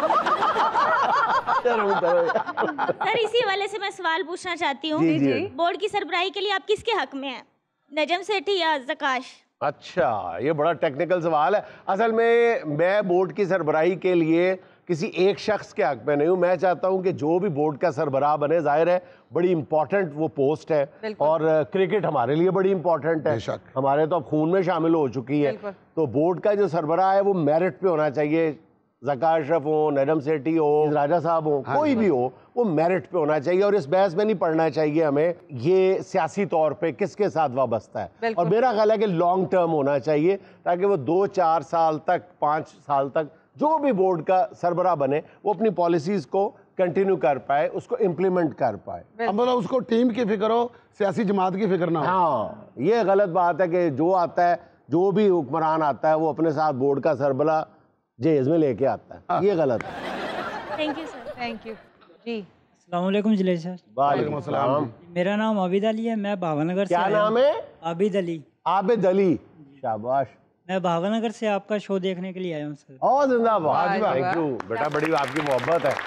S10: सर इसी वाले से मैं सवाल पूछना चाहती हूँ, बोर्ड की सरबराही के लिए आप किसके हक में हैं, नजम सेठी या ज़काश?
S1: अच्छा, ये बड़ा टेक्निकल सवाल है। असल में मैं बोर्ड की सरबराही के लिए किसी एक शख्स के हक में नहीं हूँ। मैं चाहता हूँ कि जो भी बोर्ड का सरबराह बने, जाहिर है बड़ी इंपॉर्टेंट वो पोस्ट है और क्रिकेट हमारे लिए बड़ी इंपॉर्टेंट है, हमारे तो अब खून में शामिल हो चुकी है। तो बोर्ड का जो सरबराह है वो मेरिट पे होना चाहिए। ज़का अशरफ हो, नजम सेठी हो, राजा साहब हो, कोई भी हो, वो मेरिट पे होना चाहिए और इस बहस में नहीं पढ़ना चाहिए हमें ये सियासी तौर पे किसके साथ वाबस्ता है। और मेरा ख्याल है कि लॉन्ग टर्म होना चाहिए ताकि वो 2-4 साल तक, 5 साल तक जो भी बोर्ड का सरबराह बने वो अपनी पॉलिसीज को कंटिन्यू कर पाए, उसको इम्प्लीमेंट कर पाए।
S4: अब बोलो उसको टीम की फिक्र हो, सियासी जमात की फिक्र ना हो।
S1: हाँ, ये गलत बात है कि जो आता है, जो भी हुक्मरान आता है वो अपने साथ बोर्ड का सरबराह जेज में लेके आता है, ये गलत है।
S10: Thank you sir.
S2: Thank you ji.
S11: अस्सलाम वालेकुम जुनैद सर।
S1: वालेकुम अस्सलाम।
S11: मेरा नाम आबिद अली है, मैं भावनगर से।
S1: क्या नाम है?
S11: आबिद अली।
S1: आबिद अली, शाबाश।
S11: मैं भावनगर से आपका शो देखने के लिए आया हूँ सर।
S1: ओ जिंदाबाद, थैंक यू बेटा, बड़ी आपकी मोहब्बत है।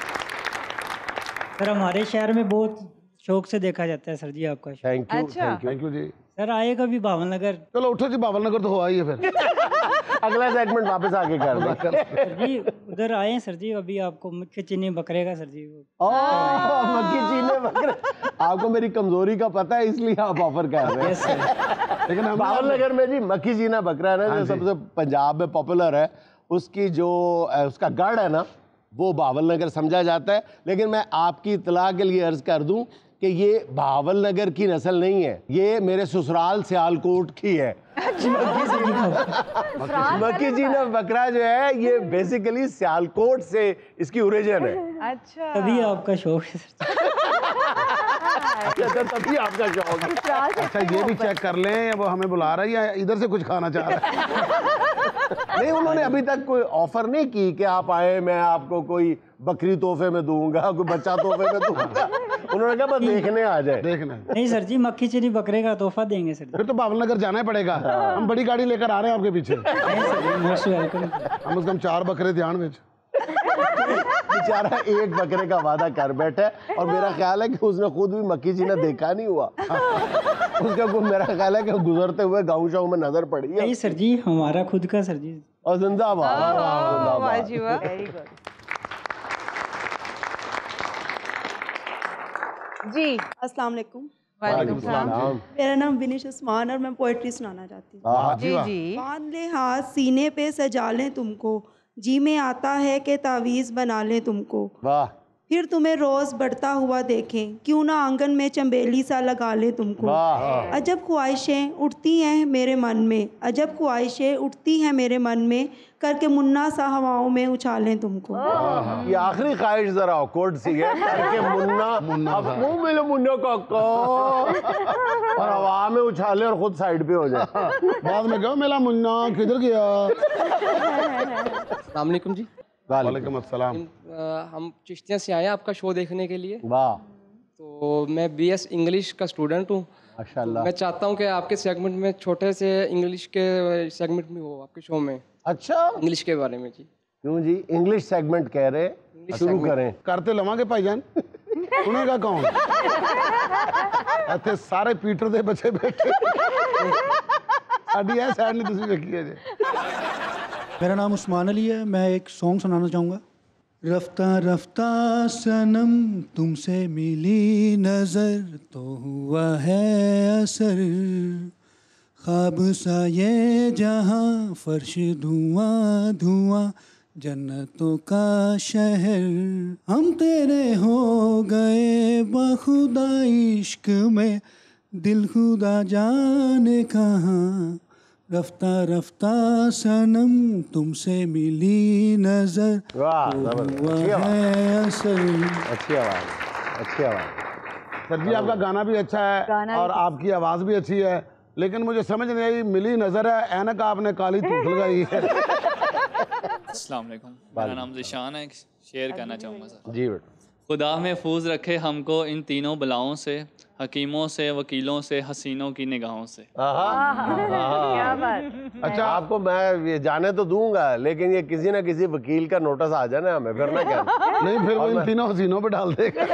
S11: सर हमारे शहर में बहुत शौक से देखा जाता है सर जी आपका show.
S1: Thank you, thank you
S4: ji.
S11: Sir आए कभी भावनगर?
S4: चलो उठो जी, भावनगर तो हुआ ही है फिर।
S1: अगला सेगमेंट वापस आगे कर दो।
S11: सर जी उधर आए हैं सर जी, अभी आपको मक्खी चीनी बकरे का सर जी।
S1: मक्खी चीनी बकरे, आपको मेरी कमजोरी का पता है इसलिए आप ऑफर कर रहे हैं। लेकिन भावनगर में जी मक्खी चीना बकरा है ना, जो सबसे पंजाब में पॉपुलर है, उसकी जो उसका गढ़ है ना वो भावनगर समझा जाता है। लेकिन मैं आपकी इतला के लिए अर्ज कर दूं कि ये भावनगर की नस्ल नहीं है, ये मेरे ससुराल सियालकोट की है। मक्खी चीना बकरा जो है ये बेसिकली सियालकोट से इसकी ओरिजिन है।
S2: अच्छा,
S11: तभी आपका शौक है
S1: तभी आपका शौक है।
S4: अच्छा ये भी चेक कर लें वो हमें बुला रहा है या इधर से कुछ खाना चाह रहा है?
S1: नहीं, उन्होंने अभी तक कोई ऑफर नहीं की कि आप आए मैं आपको कोई बकरी तोहफे में दूंगा, कोई बच्चा तोहफे में दूंगा। उन्होंने कहा बस देखने आ जाए।
S4: देखने
S11: नहीं सर जी, मक्खी चीनी बकरे का तोहफा देंगे सर जी।
S4: फिर तो भावनगर जाना ही पड़ेगा। हम बड़ी गाड़ी लेकर आ रहे हैं आपके पीछे। हम उसको 4 बकरे ध्यान में।
S1: बेचारा एक बकरे का वादा कर बैठा है और मेरा ख्याल है कि उसने खुद भी मक्खी चीना देखा नहीं हुआ। उसका कोई मेरा ख्याल है कि गुजरते हुए गाँव शाँव में नजर पड़ी है।
S11: नहीं सर जी, हमारा खुद का सर जी।
S1: और जिंदाबाद।
S2: जी
S12: अस्सलाम वालेकुम।
S2: वालेकुम सलाम।
S12: मेरा नाम विनिश उस्मान और मैं पोएट्री सुनाना चाहती हूँ।
S2: जी जी।
S12: बांध ले हाथ सीने पे सजा लें तुमको, जी में आता है कि तावीज़ बना लें तुमको।
S1: वाह।
S12: फिर तुम्हें रोज़ बढ़ता हुआ देखें, क्यों ना आंगन में चंबेली सा लगा ले तुमको। अजब ख्वाहिशें उठती हैं मेरे मन में, अजब ख्वाहिशें उठती हैं मेरे मन में, करके मुन्ना सा हवाओं में उछालें तुमको।
S1: ये आखिरी ख्वाहिश जरा ऑकवर्ड सी है, करके मुन्ना अब मुंह मिले मुन्ना काका और हवा में उछाले और खुद साइड पे हो जाए।
S4: बाद में कहो मेरा मुन्ना किधर गया।
S13: अस्सलाम वालेकुम जी।
S4: वालेकुम अस्सलाम।
S13: हम चिश्तिया से आए हैं आपका शो देखने के लिए।
S1: वाह।
S13: तो मैं BS इंग्लिश का स्टूडेंट हूँ।
S1: माशाल्लाह।
S13: मैं चाहता हूँ कि आपके सेगमेंट में छोटे से इंग्लिश के सेगमेंट में हो आपके शो में।
S1: अच्छा,
S13: इंग्लिश के बारे में जी।
S1: क्यों जी, इंग्लिश सेगमेंट कह रहे, शुरू करें।
S4: करते लवांगे भाईजान, सुनेगा कौन। इतने सारे पीटर दे बच्चे बैठे साड़ी है साइड नहीं तुसी देखी है जी।
S14: मेरा नाम उस्मान अली है, मैं एक सॉन्ग सुनाना चाहूँगा। रफ्ता रफ्ता सनम तुमसे मिली नज़र तो हुआ है असर, ख्वाब सा ये जहाँ फर्श धुआं धुआं जन्नतों का शहर, हम तेरे हो गए बखुदा इश्क में दिल खुदा जाने कहाँ, रफ्ता रफ्ता सनम तुमसे मिली नजर हुआ है असर।
S1: अच्छी आवाज़, अच्छी आवाज़।
S4: सर जी आपका गाना भी अच्छा है और आपकी आवाज़ भी अच्छी है, लेकिन मुझे समझ नहीं आई, मिली नज़र है, ऐनक आपने काली तूत लगाई है।
S15: अस्सलाम वालेकुम, मेरा नाम ज़िशान है, शेयर करना चाहूँगा सर।
S1: जी बेटा।
S15: खुदा महफूज रखे हमको इन तीनों बलाओं से, हकीमों से, वकीलों से, हसीनों की निगाहों से।
S1: क्या बात। अच्छा, आपको मैं ये जाने तो दूंगा, लेकिन ये किसी ना किसी वकील का नोटिस आ जाना हमें, फिर ना क्या
S4: नहीं, फिर वो इन तीनों हसीनों पे डाल देगा।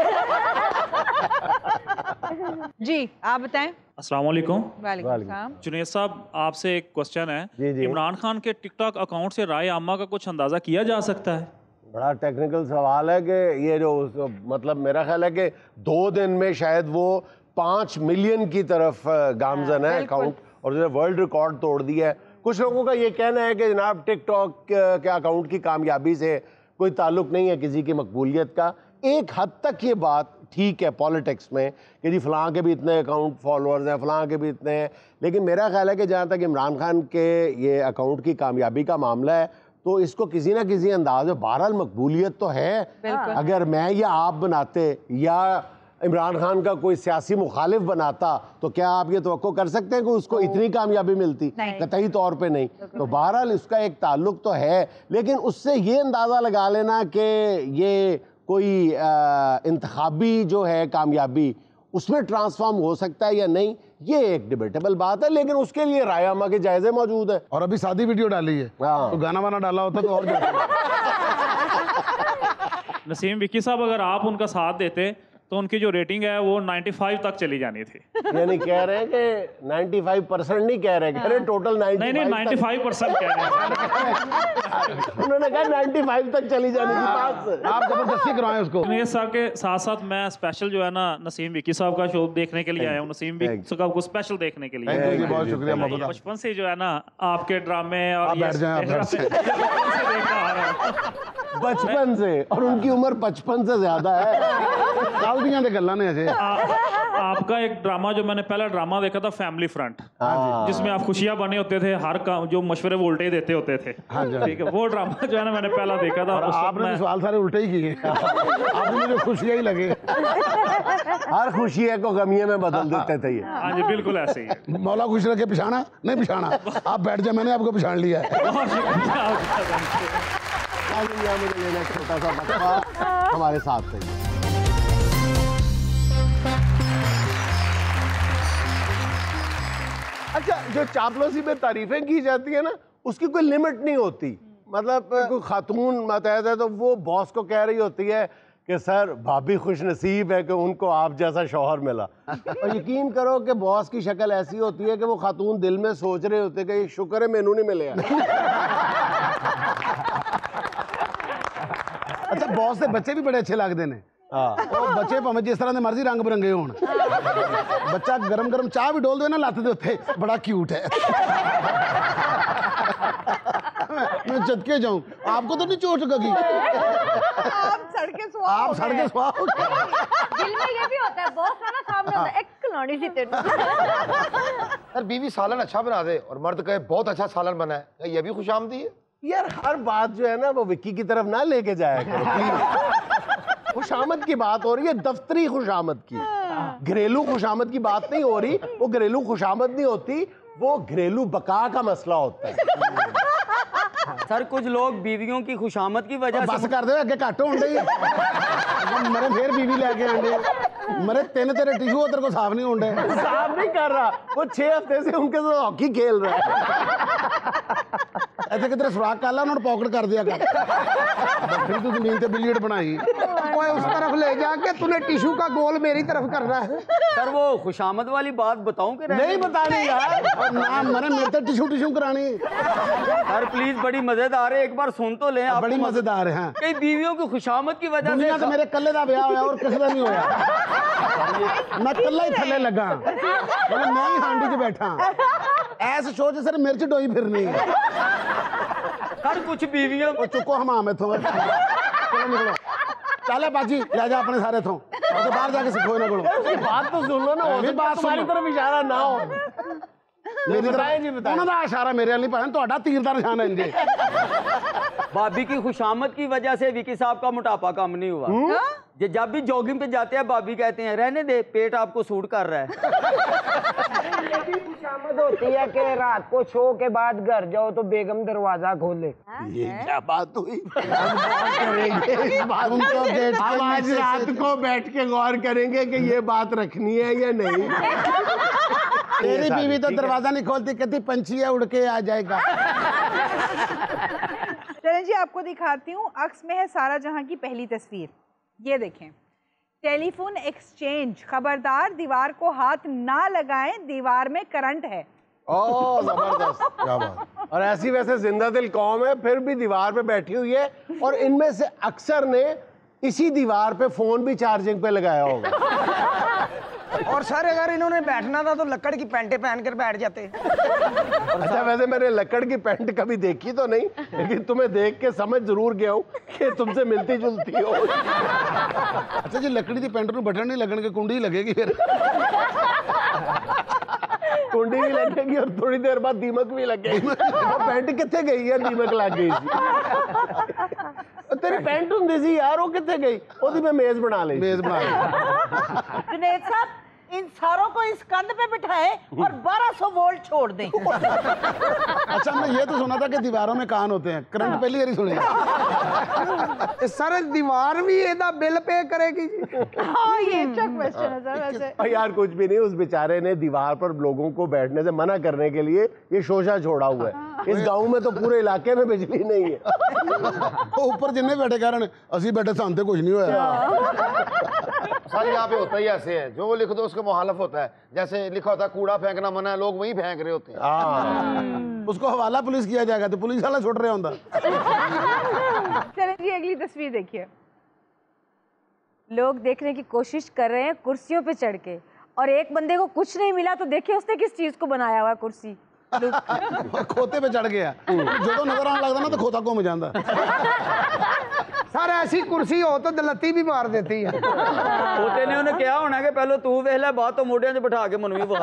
S2: जी आप बताएं।
S16: अस्सलाम वालेकुम।
S2: वालेकुम सलाम।
S16: जुनैद साहब, आपसे एक क्वेश्चन है। इमरान खान के टिकटॉक अकाउंट से राय आमा का कुछ अंदाजा किया जा सकता है?
S1: बड़ा टेक्निकल सवाल है कि ये जो मतलब मेरा ख्याल है कि 2 दिन में शायद वो 5 मिलियन की तरफ गामजन है अकाउंट, और जो वर्ल्ड रिकॉर्ड तोड़ दिया है। कुछ लोगों का ये कहना है कि जनाब टिकटॉक के अकाउंट की कामयाबी से कोई ताल्लुक नहीं है किसी की मकबूलियत का। एक हद तक ये बात ठीक है पॉलिटिक्स में कि जी फ़लाँ के भी इतने अकाउंट फॉलोअर्स हैं, फ़लाँ के भी इतने हैं, लेकिन मेरा ख्याल है कि जहाँ तक इमरान खान के ये अकाउंट की कामयाबी का मामला है तो इसको किसी ना किसी अंदाज में बहरहाल मकबूलियत तो है। अगर मैं या आप बनाते या इमरान खान का कोई सियासी मुखालिफ बनाता तो क्या आप ये तवक्को कर सकते हैं कि उसको इतनी कामयाबी मिलती? कतई तौर पे नहीं। तो बहरहाल इसका एक ताल्लुक तो है, लेकिन उससे ये अंदाज़ा लगा लेना कि ये कोई इंतखाबी जो है कामयाबी उसमें ट्रांसफॉर्म हो सकता है या नहीं, ये एक डिबेटेबल बात है, लेकिन उसके लिए राय आमा के जायजे मौजूद है।
S4: और अभी शादी वीडियो डाली है, तो गाना वाना डाला होता तो और
S16: नसीम विक्की साहब, अगर आप उनका साथ देते तो उनकी जो रेटिंग है वो 95 तक चली जानी थी।
S1: यानी कह रहे हैं कि 95% नहीं कह रहे, कह रहे टोटल 95।
S16: नहीं 95% कह रहे हैं।
S1: उन्होंने कहा 95 तक चली जाने की बात।
S4: आप जबरदस्ती करवाएं उसको।
S16: जुनैद साहब के साथ साथ मैं स्पेशल जो है ना नसीम विक्की साहब का शो देखने के लिए आया हूँ। नसीम विक्की साहब को स्पेशल देखने के लिए
S4: बहुत शुक्रिया।
S16: बचपन से जो है ना आपके ड्रामे और
S1: बचपन से, और उनकी उम्र 55 से ज्यादा है।
S16: आपका एक ड्रामा जो मैंने पहला ड्रामा देखा था फैमिली फ्रंट, जिसमें आप खुशियां बने होते थे, हर काम जो मशवरे वो उल्टे देते होते थे। ठीक है, वो ड्रामा जो है ना मैंने पहला देखा था।
S4: आपने सवाल सारे उल्टे ही किए। आपने मुझे खुशियां ही लगे।
S1: हर खुशी को गमिये में बदल देते थे ये।
S16: हाँ जी, बिल्कुल ऐसे ही है।
S4: मौला खुश रखे, पिछाना नहीं पिछाना, आप बैठ जाए, मैंने आपको पिछाड़ लिया है।
S1: मुझे लेना छोटा सा बच्चा हमारे साथ थे। अच्छा, जो चापलूसी में तारीफें की जाती है ना, उसकी कोई लिमिट नहीं होती। मतलब कोई खातून मतहद है तो वो बॉस को कह रही होती है कि सर भाभी खुश नसीब है कि उनको आप जैसा शौहर मिला। और यकीन करो कि बॉस की शक्ल ऐसी होती है कि वो खातून दिल में सोच रहे होते कि ये शुक्र है मैनू नहीं मिले।
S4: अच्छा, बॉस से बच्चे भी बड़े अच्छे लगते हैं। बच्चे भावें जिस तरह के मर्जी रंग बिरंगे होण, बच्चा गरम गरम चाह भी डोल दे ना लत्त दे उत्ते, बड़ा क्यूट है। मैं चटके जाऊं, आपको तो नहीं चोट लगी?
S2: आप सड़के सुहा
S4: आप सड़के सुहा हो गए।
S9: दिल में ये भी होता है, बहुत सारा सामने होता है, एक कलौनी सी तेरे।
S17: यार बीवी सालन अच्छा बना दे और मर्द कहे बहुत अच्छा सालन बना है, क्या ये भी खुशामदी है?
S1: यार हर बात जो है ना वो विक्की की तरफ ना लेके जाया करो प्लीज। खुशामद की बात हो रही है, दफ्तरी खुशामद की, घरेलू खुशामद की बात नहीं हो रही। वो घरेलू खुशामद नहीं होती, वो घरेलू बका का मसला होता है।
S6: सर कुछ लोग बीवियों की खुशामद की वजह
S4: बस कर दे, अगे घट होंडे मरे फिर बीवी लेके आंडे मरे तीन तेरे टिश्यू तेरे को साफ नहीं होंडे।
S1: साफ नहीं कर रहा, वो 6 हफ्ते से उनके साथ हॉकी खेल रहा है।
S4: ऐसे किधर सुराग कर ला, उन्होंने पॉकेट कर दिया कर। फिर तू जमीन पे बिलियर्ड बनाई।
S3: ओए उस तरफ ले जाके तूने टिश्यू का गोल मेरी तरफ करना है।
S6: सर वो खुशामद वाली बात बताऊं कि
S1: नहीं बतानी यार,
S4: ना मरे मेरे तो टिश्यू करानी।
S6: सर प्लीज, बड़ी मजेदार है, एक बार सुन तो लें।
S4: बड़ी मजेदार है।
S6: कई बीवियों की खुशामद की वजह
S4: से मेरे कल्ले का ब्याह होया और किसी का नहीं होया। मैं कल्ला ही थल्ले लगा, मैं ही हांडी च बैठा। ऐसे सोच सर मिर्च डोई फिरनी।
S6: सर कुछ बीवियों
S4: को चुको हमाम इथों, चलो निकलो। चले बाजी ले जा अपने सारे थों, तो बाहर जाके सीखो इन्हें कोलों।
S1: बात तो सुन लो ना, वो बात तुम्हारी तरफ इशारा ना हो।
S4: मेरी बताएं जी, बताएं। उन्होंने इशारा मेरे वाली पाया, तो आड़ा तीर दा निशान है इनके।
S6: भाभी की खुशामद की वजह से विकी साहब का मोटापा कम नहीं हुआ। जब भी जॉगिंग पे जाते हैं भाभी कहते हैं रहने दे, पेट आपको सूट कर रहा है।
S3: खुशामद होती है कि रात को शो के बाद घर जाओ तो बेगम दरवाजा खोले।
S1: ये क्या बात हुई? हम आज रात को बैठ के गौर करेंगे कि ये बात रखनी है या नहीं।
S4: तेरी बीवी तो दरवाजा नहीं खोलती, कहती पंछी है उड़ के आ जाएगा।
S2: चलें जी, आपको दिखाती हूँ। अक्स में है सारा जहां की पहली तस्वीर, ये देखें। टेलीफोन एक्सचेंज, खबरदार दीवार को हाथ ना लगाएं, दीवार में करंट है।
S1: ओह जबरदस्त, क्या बात। और ऐसी वैसे जिंदा दिल कौम है, फिर भी दीवार पे बैठी हुई है, और इनमें से अक्सर ने इसी दीवार पे फोन भी चार्जिंग पे लगाया होगा।
S3: और सर अगर इन्होंने बैठना था तो लकड़ की पैंटें पहन कर बैठ जाते।
S1: अच्छा वैसे मैंने लकड़ की पैंट कभी देखी तो नहीं, लेकिन तुम्हें देख के समझ जरूर गया हूँ कि तुमसे मिलती जुलती हो।
S4: अच्छा जी, लकड़ी की पैंट में बटन नहीं लगन के कुंडी लगेगी फिर।
S1: कुंडी भी लगेगी और थोड़ी देर बाद दीमक भी लगेगी। पैंट कितने गई है, दीमक लग गई तेरी पैंट होंदी सी यार, वो कितने गई? ओदी मैं मेज बना ली।
S4: मेज बना
S7: ली। जुनैद साहब, इन सारों को इस कंध पे बिठाएं और 1200 वोल्ट छोड़ दें।
S4: अच्छा मैं ये तो सुना था कि दीवारों में कान होते हैं, करंट पहली बार सुने।
S3: सर दीवार भी एदा बिल पे करेगी।
S2: हाँ ये अच्छा क्वेश्चन है सर वैसे।
S1: यार कुछ भी नहीं, उस बेचारे ने दीवार पर लोगों को बैठने से मना करने के लिए ये शोशा छोड़ा हुआ है। इस गांव में तो पूरे इलाके में बिजली नहीं है।
S4: ऊपर जिन्ने बैठे कह रहे हैं असी बैठे सामने कुछ नहीं होया।
S17: सारे यहाँ पे होता ही ऐसे है, जो वो लिख दो उसके मुहालफ होता है। जैसे लिखा होता है कूड़ा फेंकना मना है, लोग वही फेंक रहे होते हैं।
S4: उसको हवाला पुलिस किया जाएगा तो पुलिस वाला छोड़ रहे होता।
S2: चलिए जी अगली तस्वीर देखिए।
S9: लोग देखने की कोशिश कर रहे हैं कुर्सियों पे चढ़ के, और एक बंदे को कुछ नहीं मिला तो देखिए उसने किस चीज को बनाया हुआ कुर्सी।
S4: खोते पे चढ़ गया, जो तो नजर आने लगता ना तो खोता घूम जाता।
S3: सर ऐसी कुर्सी हो तो दलती भी मार देती है।
S6: खोते ने उन्हें क्या होना कि पहले तू वेख ले, बात तो मोढ़ियां च बिठा के मनवी बहा।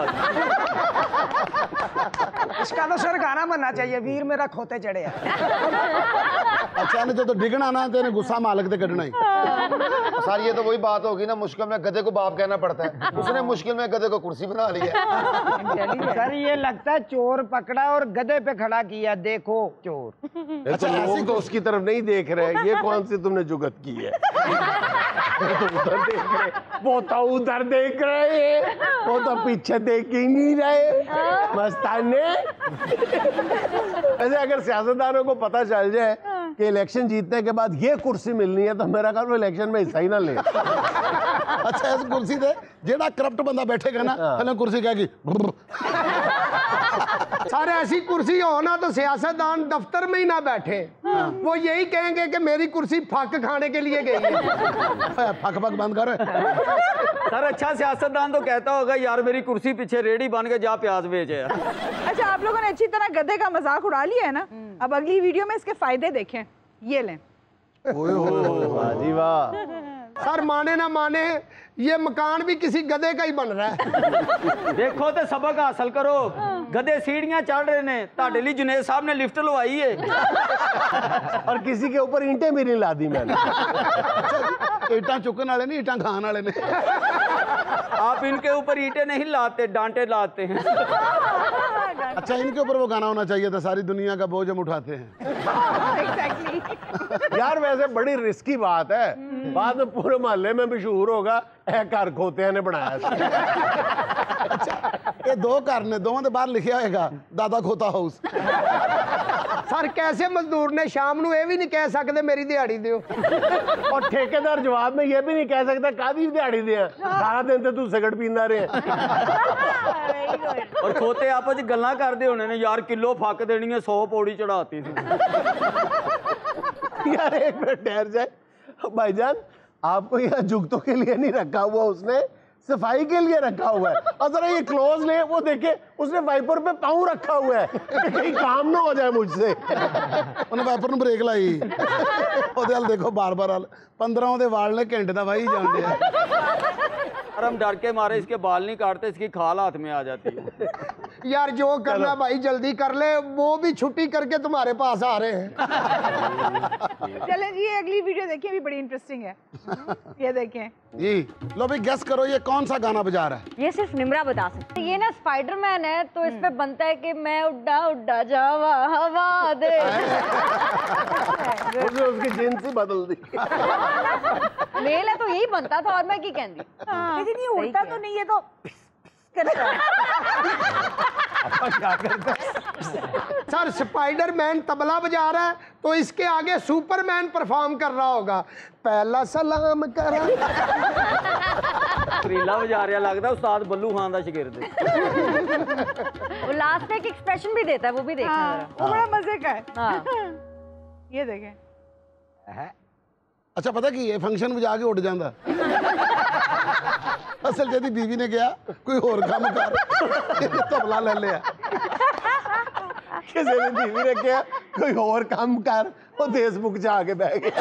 S3: इसका तो सर गाना बनना चाहिए, वीर मेरा खोते चढ़े।
S4: अच्छा ने जो तो डिगना ना तेने गुस्सा मालिक ते कढ़ना ही।
S17: सर ये तो वही बात होगी ना, मुश्किल में गधे को बाप कहना पड़ता है, उसने मुश्किल में गधे को कुर्सी बना ली है।
S3: सर ये लगता है चोर पकड़ा और गधे पे खड़ा किया, देखो चोर।
S1: अच्छा लोग तो उसकी तरफ नहीं देख रहे, ये कौन सी तुमने जुगत की है? तो उधर देख रहे, वो तो उधर देख रहे, वो तो पीछे देख ही नहीं रहे मस्ताने। वैसे अगर सियासतदानों को पता चल जाए कि इलेक्शन जीतने के बाद ये कुर्सी मिलनी है तो मेरा ख्याल वो इलेक्शन में हिस्सा ही ना ले।
S4: अच्छा इस कुर्सी से जेड़ा करप्ट बंदा बैठेगा ना, पहले कुर्सी कहेगी।
S3: सारे ऐसी कुर्सी हो ना तो सियासतदान दफ्तर में ही ना बैठे, वो यही कहेंगे कि मेरी कुर्सी फक खाने के लिए गई है।
S4: फक फक बंद कर।
S6: सर अच्छा सियासतदान तो कहता होगा यार मेरी कुर्सी पीछे रेडी बन के जा प्याज बेचे।
S2: अच्छा आप लोगों ने अच्छी तरह गधे का मजाक उड़ा लिया है ना, अब अगली वीडियो में इसके फायदे देखें। ये लें,
S1: वाह जी वाह।
S8: सर माने ना माने ये मकान भी किसी गधे का ही बन रहा है।
S6: देखो तो सबक हासिल करो, गधे सीढ़ियां चढ़ रहे ने, ताड़े लिए जुनेद साहब ने लिफ्ट लवाई है।
S1: और किसी के ऊपर ईंटें भी नहीं ला दी मैंने।
S4: ईंटा चुकने वाले नहीं, ईंटा खाने वाले ने।
S6: आप इनके ऊपर ईंटें नहीं लाते, डांटे लाते हैं।
S4: अच्छा, इनके ऊपर वो गाना होना चाहिए था, सारी दुनिया का बोझ हम उठाते हैं।
S1: यार वैसे बड़ी रिस्की बात है, बाद में पूरे मोहल्ले में मशहूर होगा घर खोते ने बनाया।
S4: ये दो घर ने, दोवां दे बाहर लिखा होगा दादा खोता हाउस।
S8: सर कैसे मजदूर ने शाम ਨੂੰ ਇਹ ਵੀ नहीं कह सकते मेरी दिहाड़ी दियो।
S1: और ठेकेदार जवाब में ये भी नहीं कह सकता कादी दिहाड़ी दे, सारा दिन तो तू सिगरेट पींदा रहे।
S6: और खोते आपस च गल्लां करदे होने ने, यार किलो फक देनी है, 100 पौड़ी चढ़ाती थी।
S1: यार एक मिनट ठहर जाए भाईजान, आपको यहाँ जुगतों के लिए नहीं रखा हुआ, उसने सफाई के लिए रखा हुआ है। और जरा ये क्लोज ले, वो देखे उसने वाइपर पे पाँव रखा हुआ है, कहीं काम ना हो जाए मुझसे।
S4: उन्हें वाइपर ने ब्रेक लाई, ओदे हाल देखो बार बार 15 दे वाल ने घंटे दा वाही जान दिया।
S6: और हम डर के मारे इसके बाल नहीं काटते, इसकी खाल हाथ में आ जाती है।
S8: यार जो करना भाई जल्दी कर ले, वो भी छुट्टी करके तुम्हारे पास आ रहे हैं।
S2: चलें जी, ये अगली वीडियो देखिए, भी बड़ी इंटरेस्टिंग है। ये देखें
S4: जी, लो भाई गेस करो ये कौन सा गाना बजा रहा है।
S9: ये सिर्फ निम्रा बता सकती है। ये ना स्पाइडरमैन है, तो इस पे बनता है कि मैं उड्डा उड्डा जावा हवा दे।
S1: उसने उसकी जिन्स ही बदल दी।
S9: मेल है तो यही बनता था, और मैं की कहती।
S7: लेकिन ये उल्टा तो नहीं, ये तो
S1: क्या करता है?
S8: सर स्पाइडरमैन तबला बजा रहा है, तो इसके आगे सुपरमैन परफॉर्म कर रहा होगा। पहला सलाम करा।
S6: करीला बजा रहा लगता उस्ताद बल्लू खान का शागिर्द।
S9: वो लास्ट में एक एक्सप्रेशन भी देता है, वो भी देखना जरा।
S2: वो बड़ा मजे का है।
S9: हाँ।
S2: ये देखें।
S4: अच्छा पता कि ये फंक्शन बजा के उठ जाता। असल जदी बीवी ने कहा कोई और काम कर, तबला ले लिया।
S1: किसी ने बीवी ने कहा कोई और काम कर, वो फेसबुक से आके बैठ गया।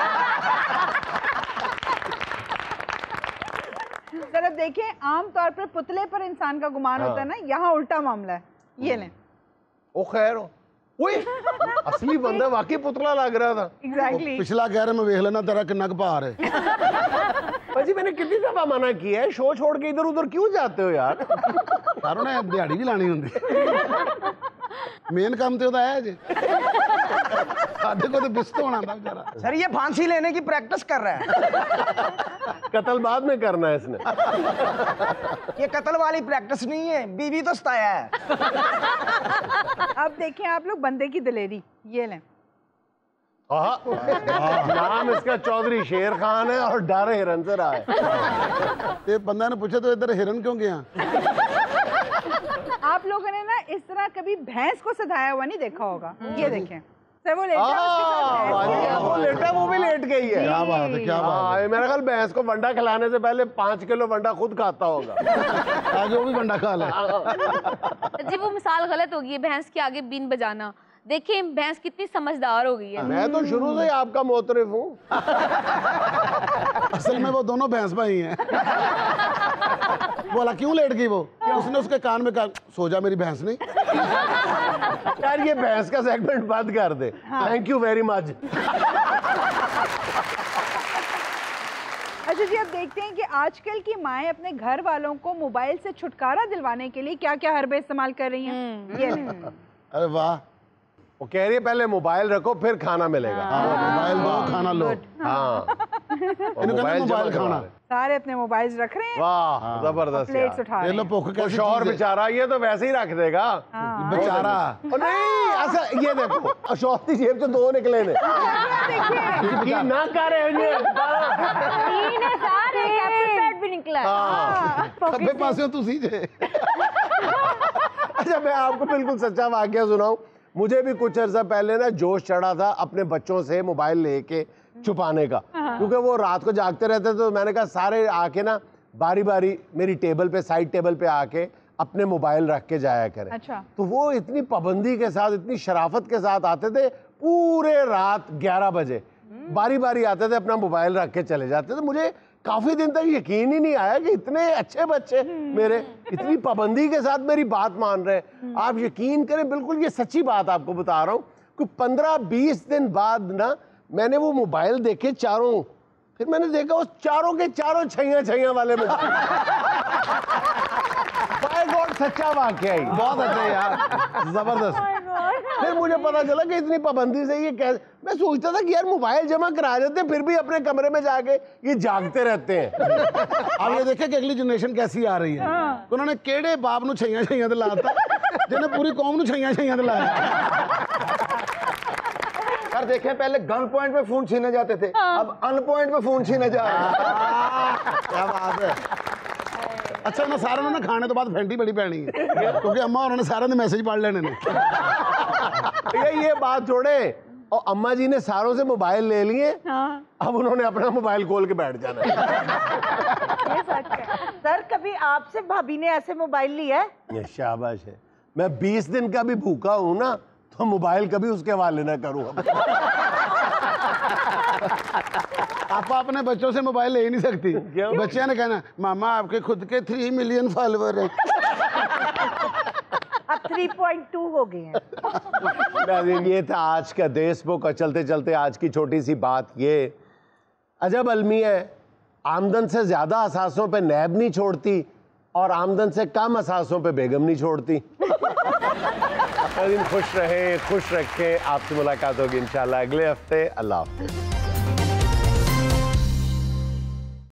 S2: जरा देखें, आमतौर पर पुतले पर इंसान का गुमान होता है ना, यहाँ उल्टा मामला है। ये लें।
S1: ओ खैर हो, असली बंदा वाकई पुतला लग रहा था।
S2: एग्जैक्टली।
S4: पिछला कह रहे मैं वेख लेना तेरा कितना भार है।
S1: भाजी मैंने कितनी दफा मना किया है, शो छोड़ के इधर उधर क्यों जाते हो यार?
S4: सारों ने दिहाड़ी भी लानी होंगी। मेन काम तो होता है जी, साढ़े को तो बिस्त होना था बेचारा।
S3: सर ये फांसी लेने की प्रैक्टिस कर रहा है।
S1: कत्ल बाद में करना है इसने।
S3: ये कत्ल वाली प्रैक्टिस नहीं है, बीवी तो सताया है।
S2: अब देखें आप लोग बंदे की दिलेरी। ये लें।
S1: नाम इसका चौधरी शेर खान है और डर हिरन से रहा है।
S4: ये बंदा ने पूछा तो इधर हिरन क्यों गया?
S2: आप लोगों ने ना इस तरह कभी भैंस को सधाया हुआ नहीं देखा होगा। ये देखें सर, वो
S1: लेटा, वो भी लेट गई है।
S4: क्या बात है, क्या बात है।
S1: मेरा ख्याल भैंस को वंडा खिलाने से पहले 5 किलो वंडा खुद खाता होगा।
S4: आज वो भी वंडा खा ले।
S5: जी वो मिसाल गलत होगी, भैंस के आगे बीन बजाना। देखिए भैंस कितनी समझदार हो गई है।
S1: मैं तो शुरू से ही आपका मोतरिफ हूँ।
S4: असल में वो दोनों भैंस भाई हैं। बोला क्यों लेट गई वो? उसने उसके कान में कहा सो जा मेरी भैंस नहीं।
S1: यार ये भैंस का सेगमेंट बंद कर दे। Thank you very much.
S2: अच्छा जी, अब देखते हैं कि आजकल की माएँ अपने घर वालों को मोबाइल से छुटकारा दिलवाने के लिए क्या क्या हरबे इस्तेमाल कर रही हैं। ये
S4: अरे वाह,
S1: वो कह रही है पहले मोबाइल रखो फिर खाना मिलेगा।
S4: मोबाइल दो खाना लो।
S1: हाँ,
S4: मोबाइल खाना
S2: सारे अपने मोबाइल रख रहे हैं।
S1: वाह जबरदस्त।
S2: प्लेट्स उठा रहे हैं।
S1: शौहर बेचारा ये तो वैसे ही रख देगा
S4: बेचारा।
S1: नहीं ऐसा, ये देखो शौहर की जेब से 2 निकले ने। ये ना करे
S9: भी निकला।
S4: खब्बे पासे तू सीधे।
S1: अच्छा मैं आपको बिल्कुल सच्चा वाकया सुनाऊं। मुझे भी कुछ अर्सा पहले ना जोश चढ़ा था अपने बच्चों से मोबाइल लेके छुपाने का, क्योंकि वो रात को जागते रहते। तो मैंने कहा सारे आके ना बारी बारी मेरी टेबल पे, साइड टेबल पे आके अपने मोबाइल रख के जाया करें।
S2: अच्छा।
S1: तो वो इतनी पाबंदी के साथ, इतनी शराफत के साथ आते थे। पूरे रात 11 बजे बारी बारी आते थे, अपना मोबाइल रख के चले जाते थे। मुझे काफी दिन तक यकीन ही नहीं आया कि इतने अच्छे बच्चे मेरे इतनी पाबंदी के साथ मेरी बात मान रहे हैं। आप यकीन करें, बिल्कुल ये सच्ची बात आपको बता रहा हूँ कि 15-20 दिन बाद ना मैंने वो मोबाइल देखे चारों, फिर मैंने देखा उस चारों के चारों छैया वाले मोबाइल। बाय गॉड, सच्चा वाकया ही। बहुत अच्छा यार, जबरदस्त। फिर मुझे पता चला कि इतनी पाबंदी से ये कैसे, मैं सोचता था कि यार मोबाइल जमा करा देते फिर भी अपने कमरे में जाके ये जागते रहते हैं।
S4: अब ये देखे कि अगली जनरेशन कैसी आ रही है। तो उन्होंने केड़े बाप नूं छैया ते लाता जिन्हें पूरी कौम नूं छैया ते लाया।
S17: यार देखें, पहले गन पॉइंट पे फोन छीने जाते थे, अब अन पॉइंट पे फोन छीने जा रहे हैं।
S4: क्या बात है। अच्छा ना सारे ने खाने तो बाद फेंटी बड़ी पैनी है, क्योंकि अम्मा उन्होंने सारे ने मैसेज पढ़ लेने ने।
S1: ये बात छोड़े, और अम्मा जी ने सारों से मोबाइल ले लिए। अब उन्होंने अपना मोबाइल खोल के बैठ जाना है।
S7: ये सच है। सर, कभी आपसे भाभी ने ऐसे मोबाइल लिया है?
S1: ये शाबाश है। मैं 20 दिन का भी भूखा हूं ना, तो मोबाइल कभी उसके हवाले ना करूं।
S4: आप अपने बच्चों से मोबाइल ले ही नहीं सकती। बच्चे ने कहना मामा आपके खुद के 3 मिलियन फॉलोवर हैं।
S7: अब 3.2 हो गए हैं।
S1: ये था आज का देश बुक। और चलते चलते आज की छोटी सी बात ये, अजब अलमी है, आमदन से ज्यादा असासों पे नैब नहीं छोड़ती और आमदन से कम असासों पे बेगम नहीं छोड़ती। खुश रहे, खुश रखे। आपसे मुलाकात होगी इंशाल्लाह अगले हफ्ते। अल्लाह हाफ़िज़।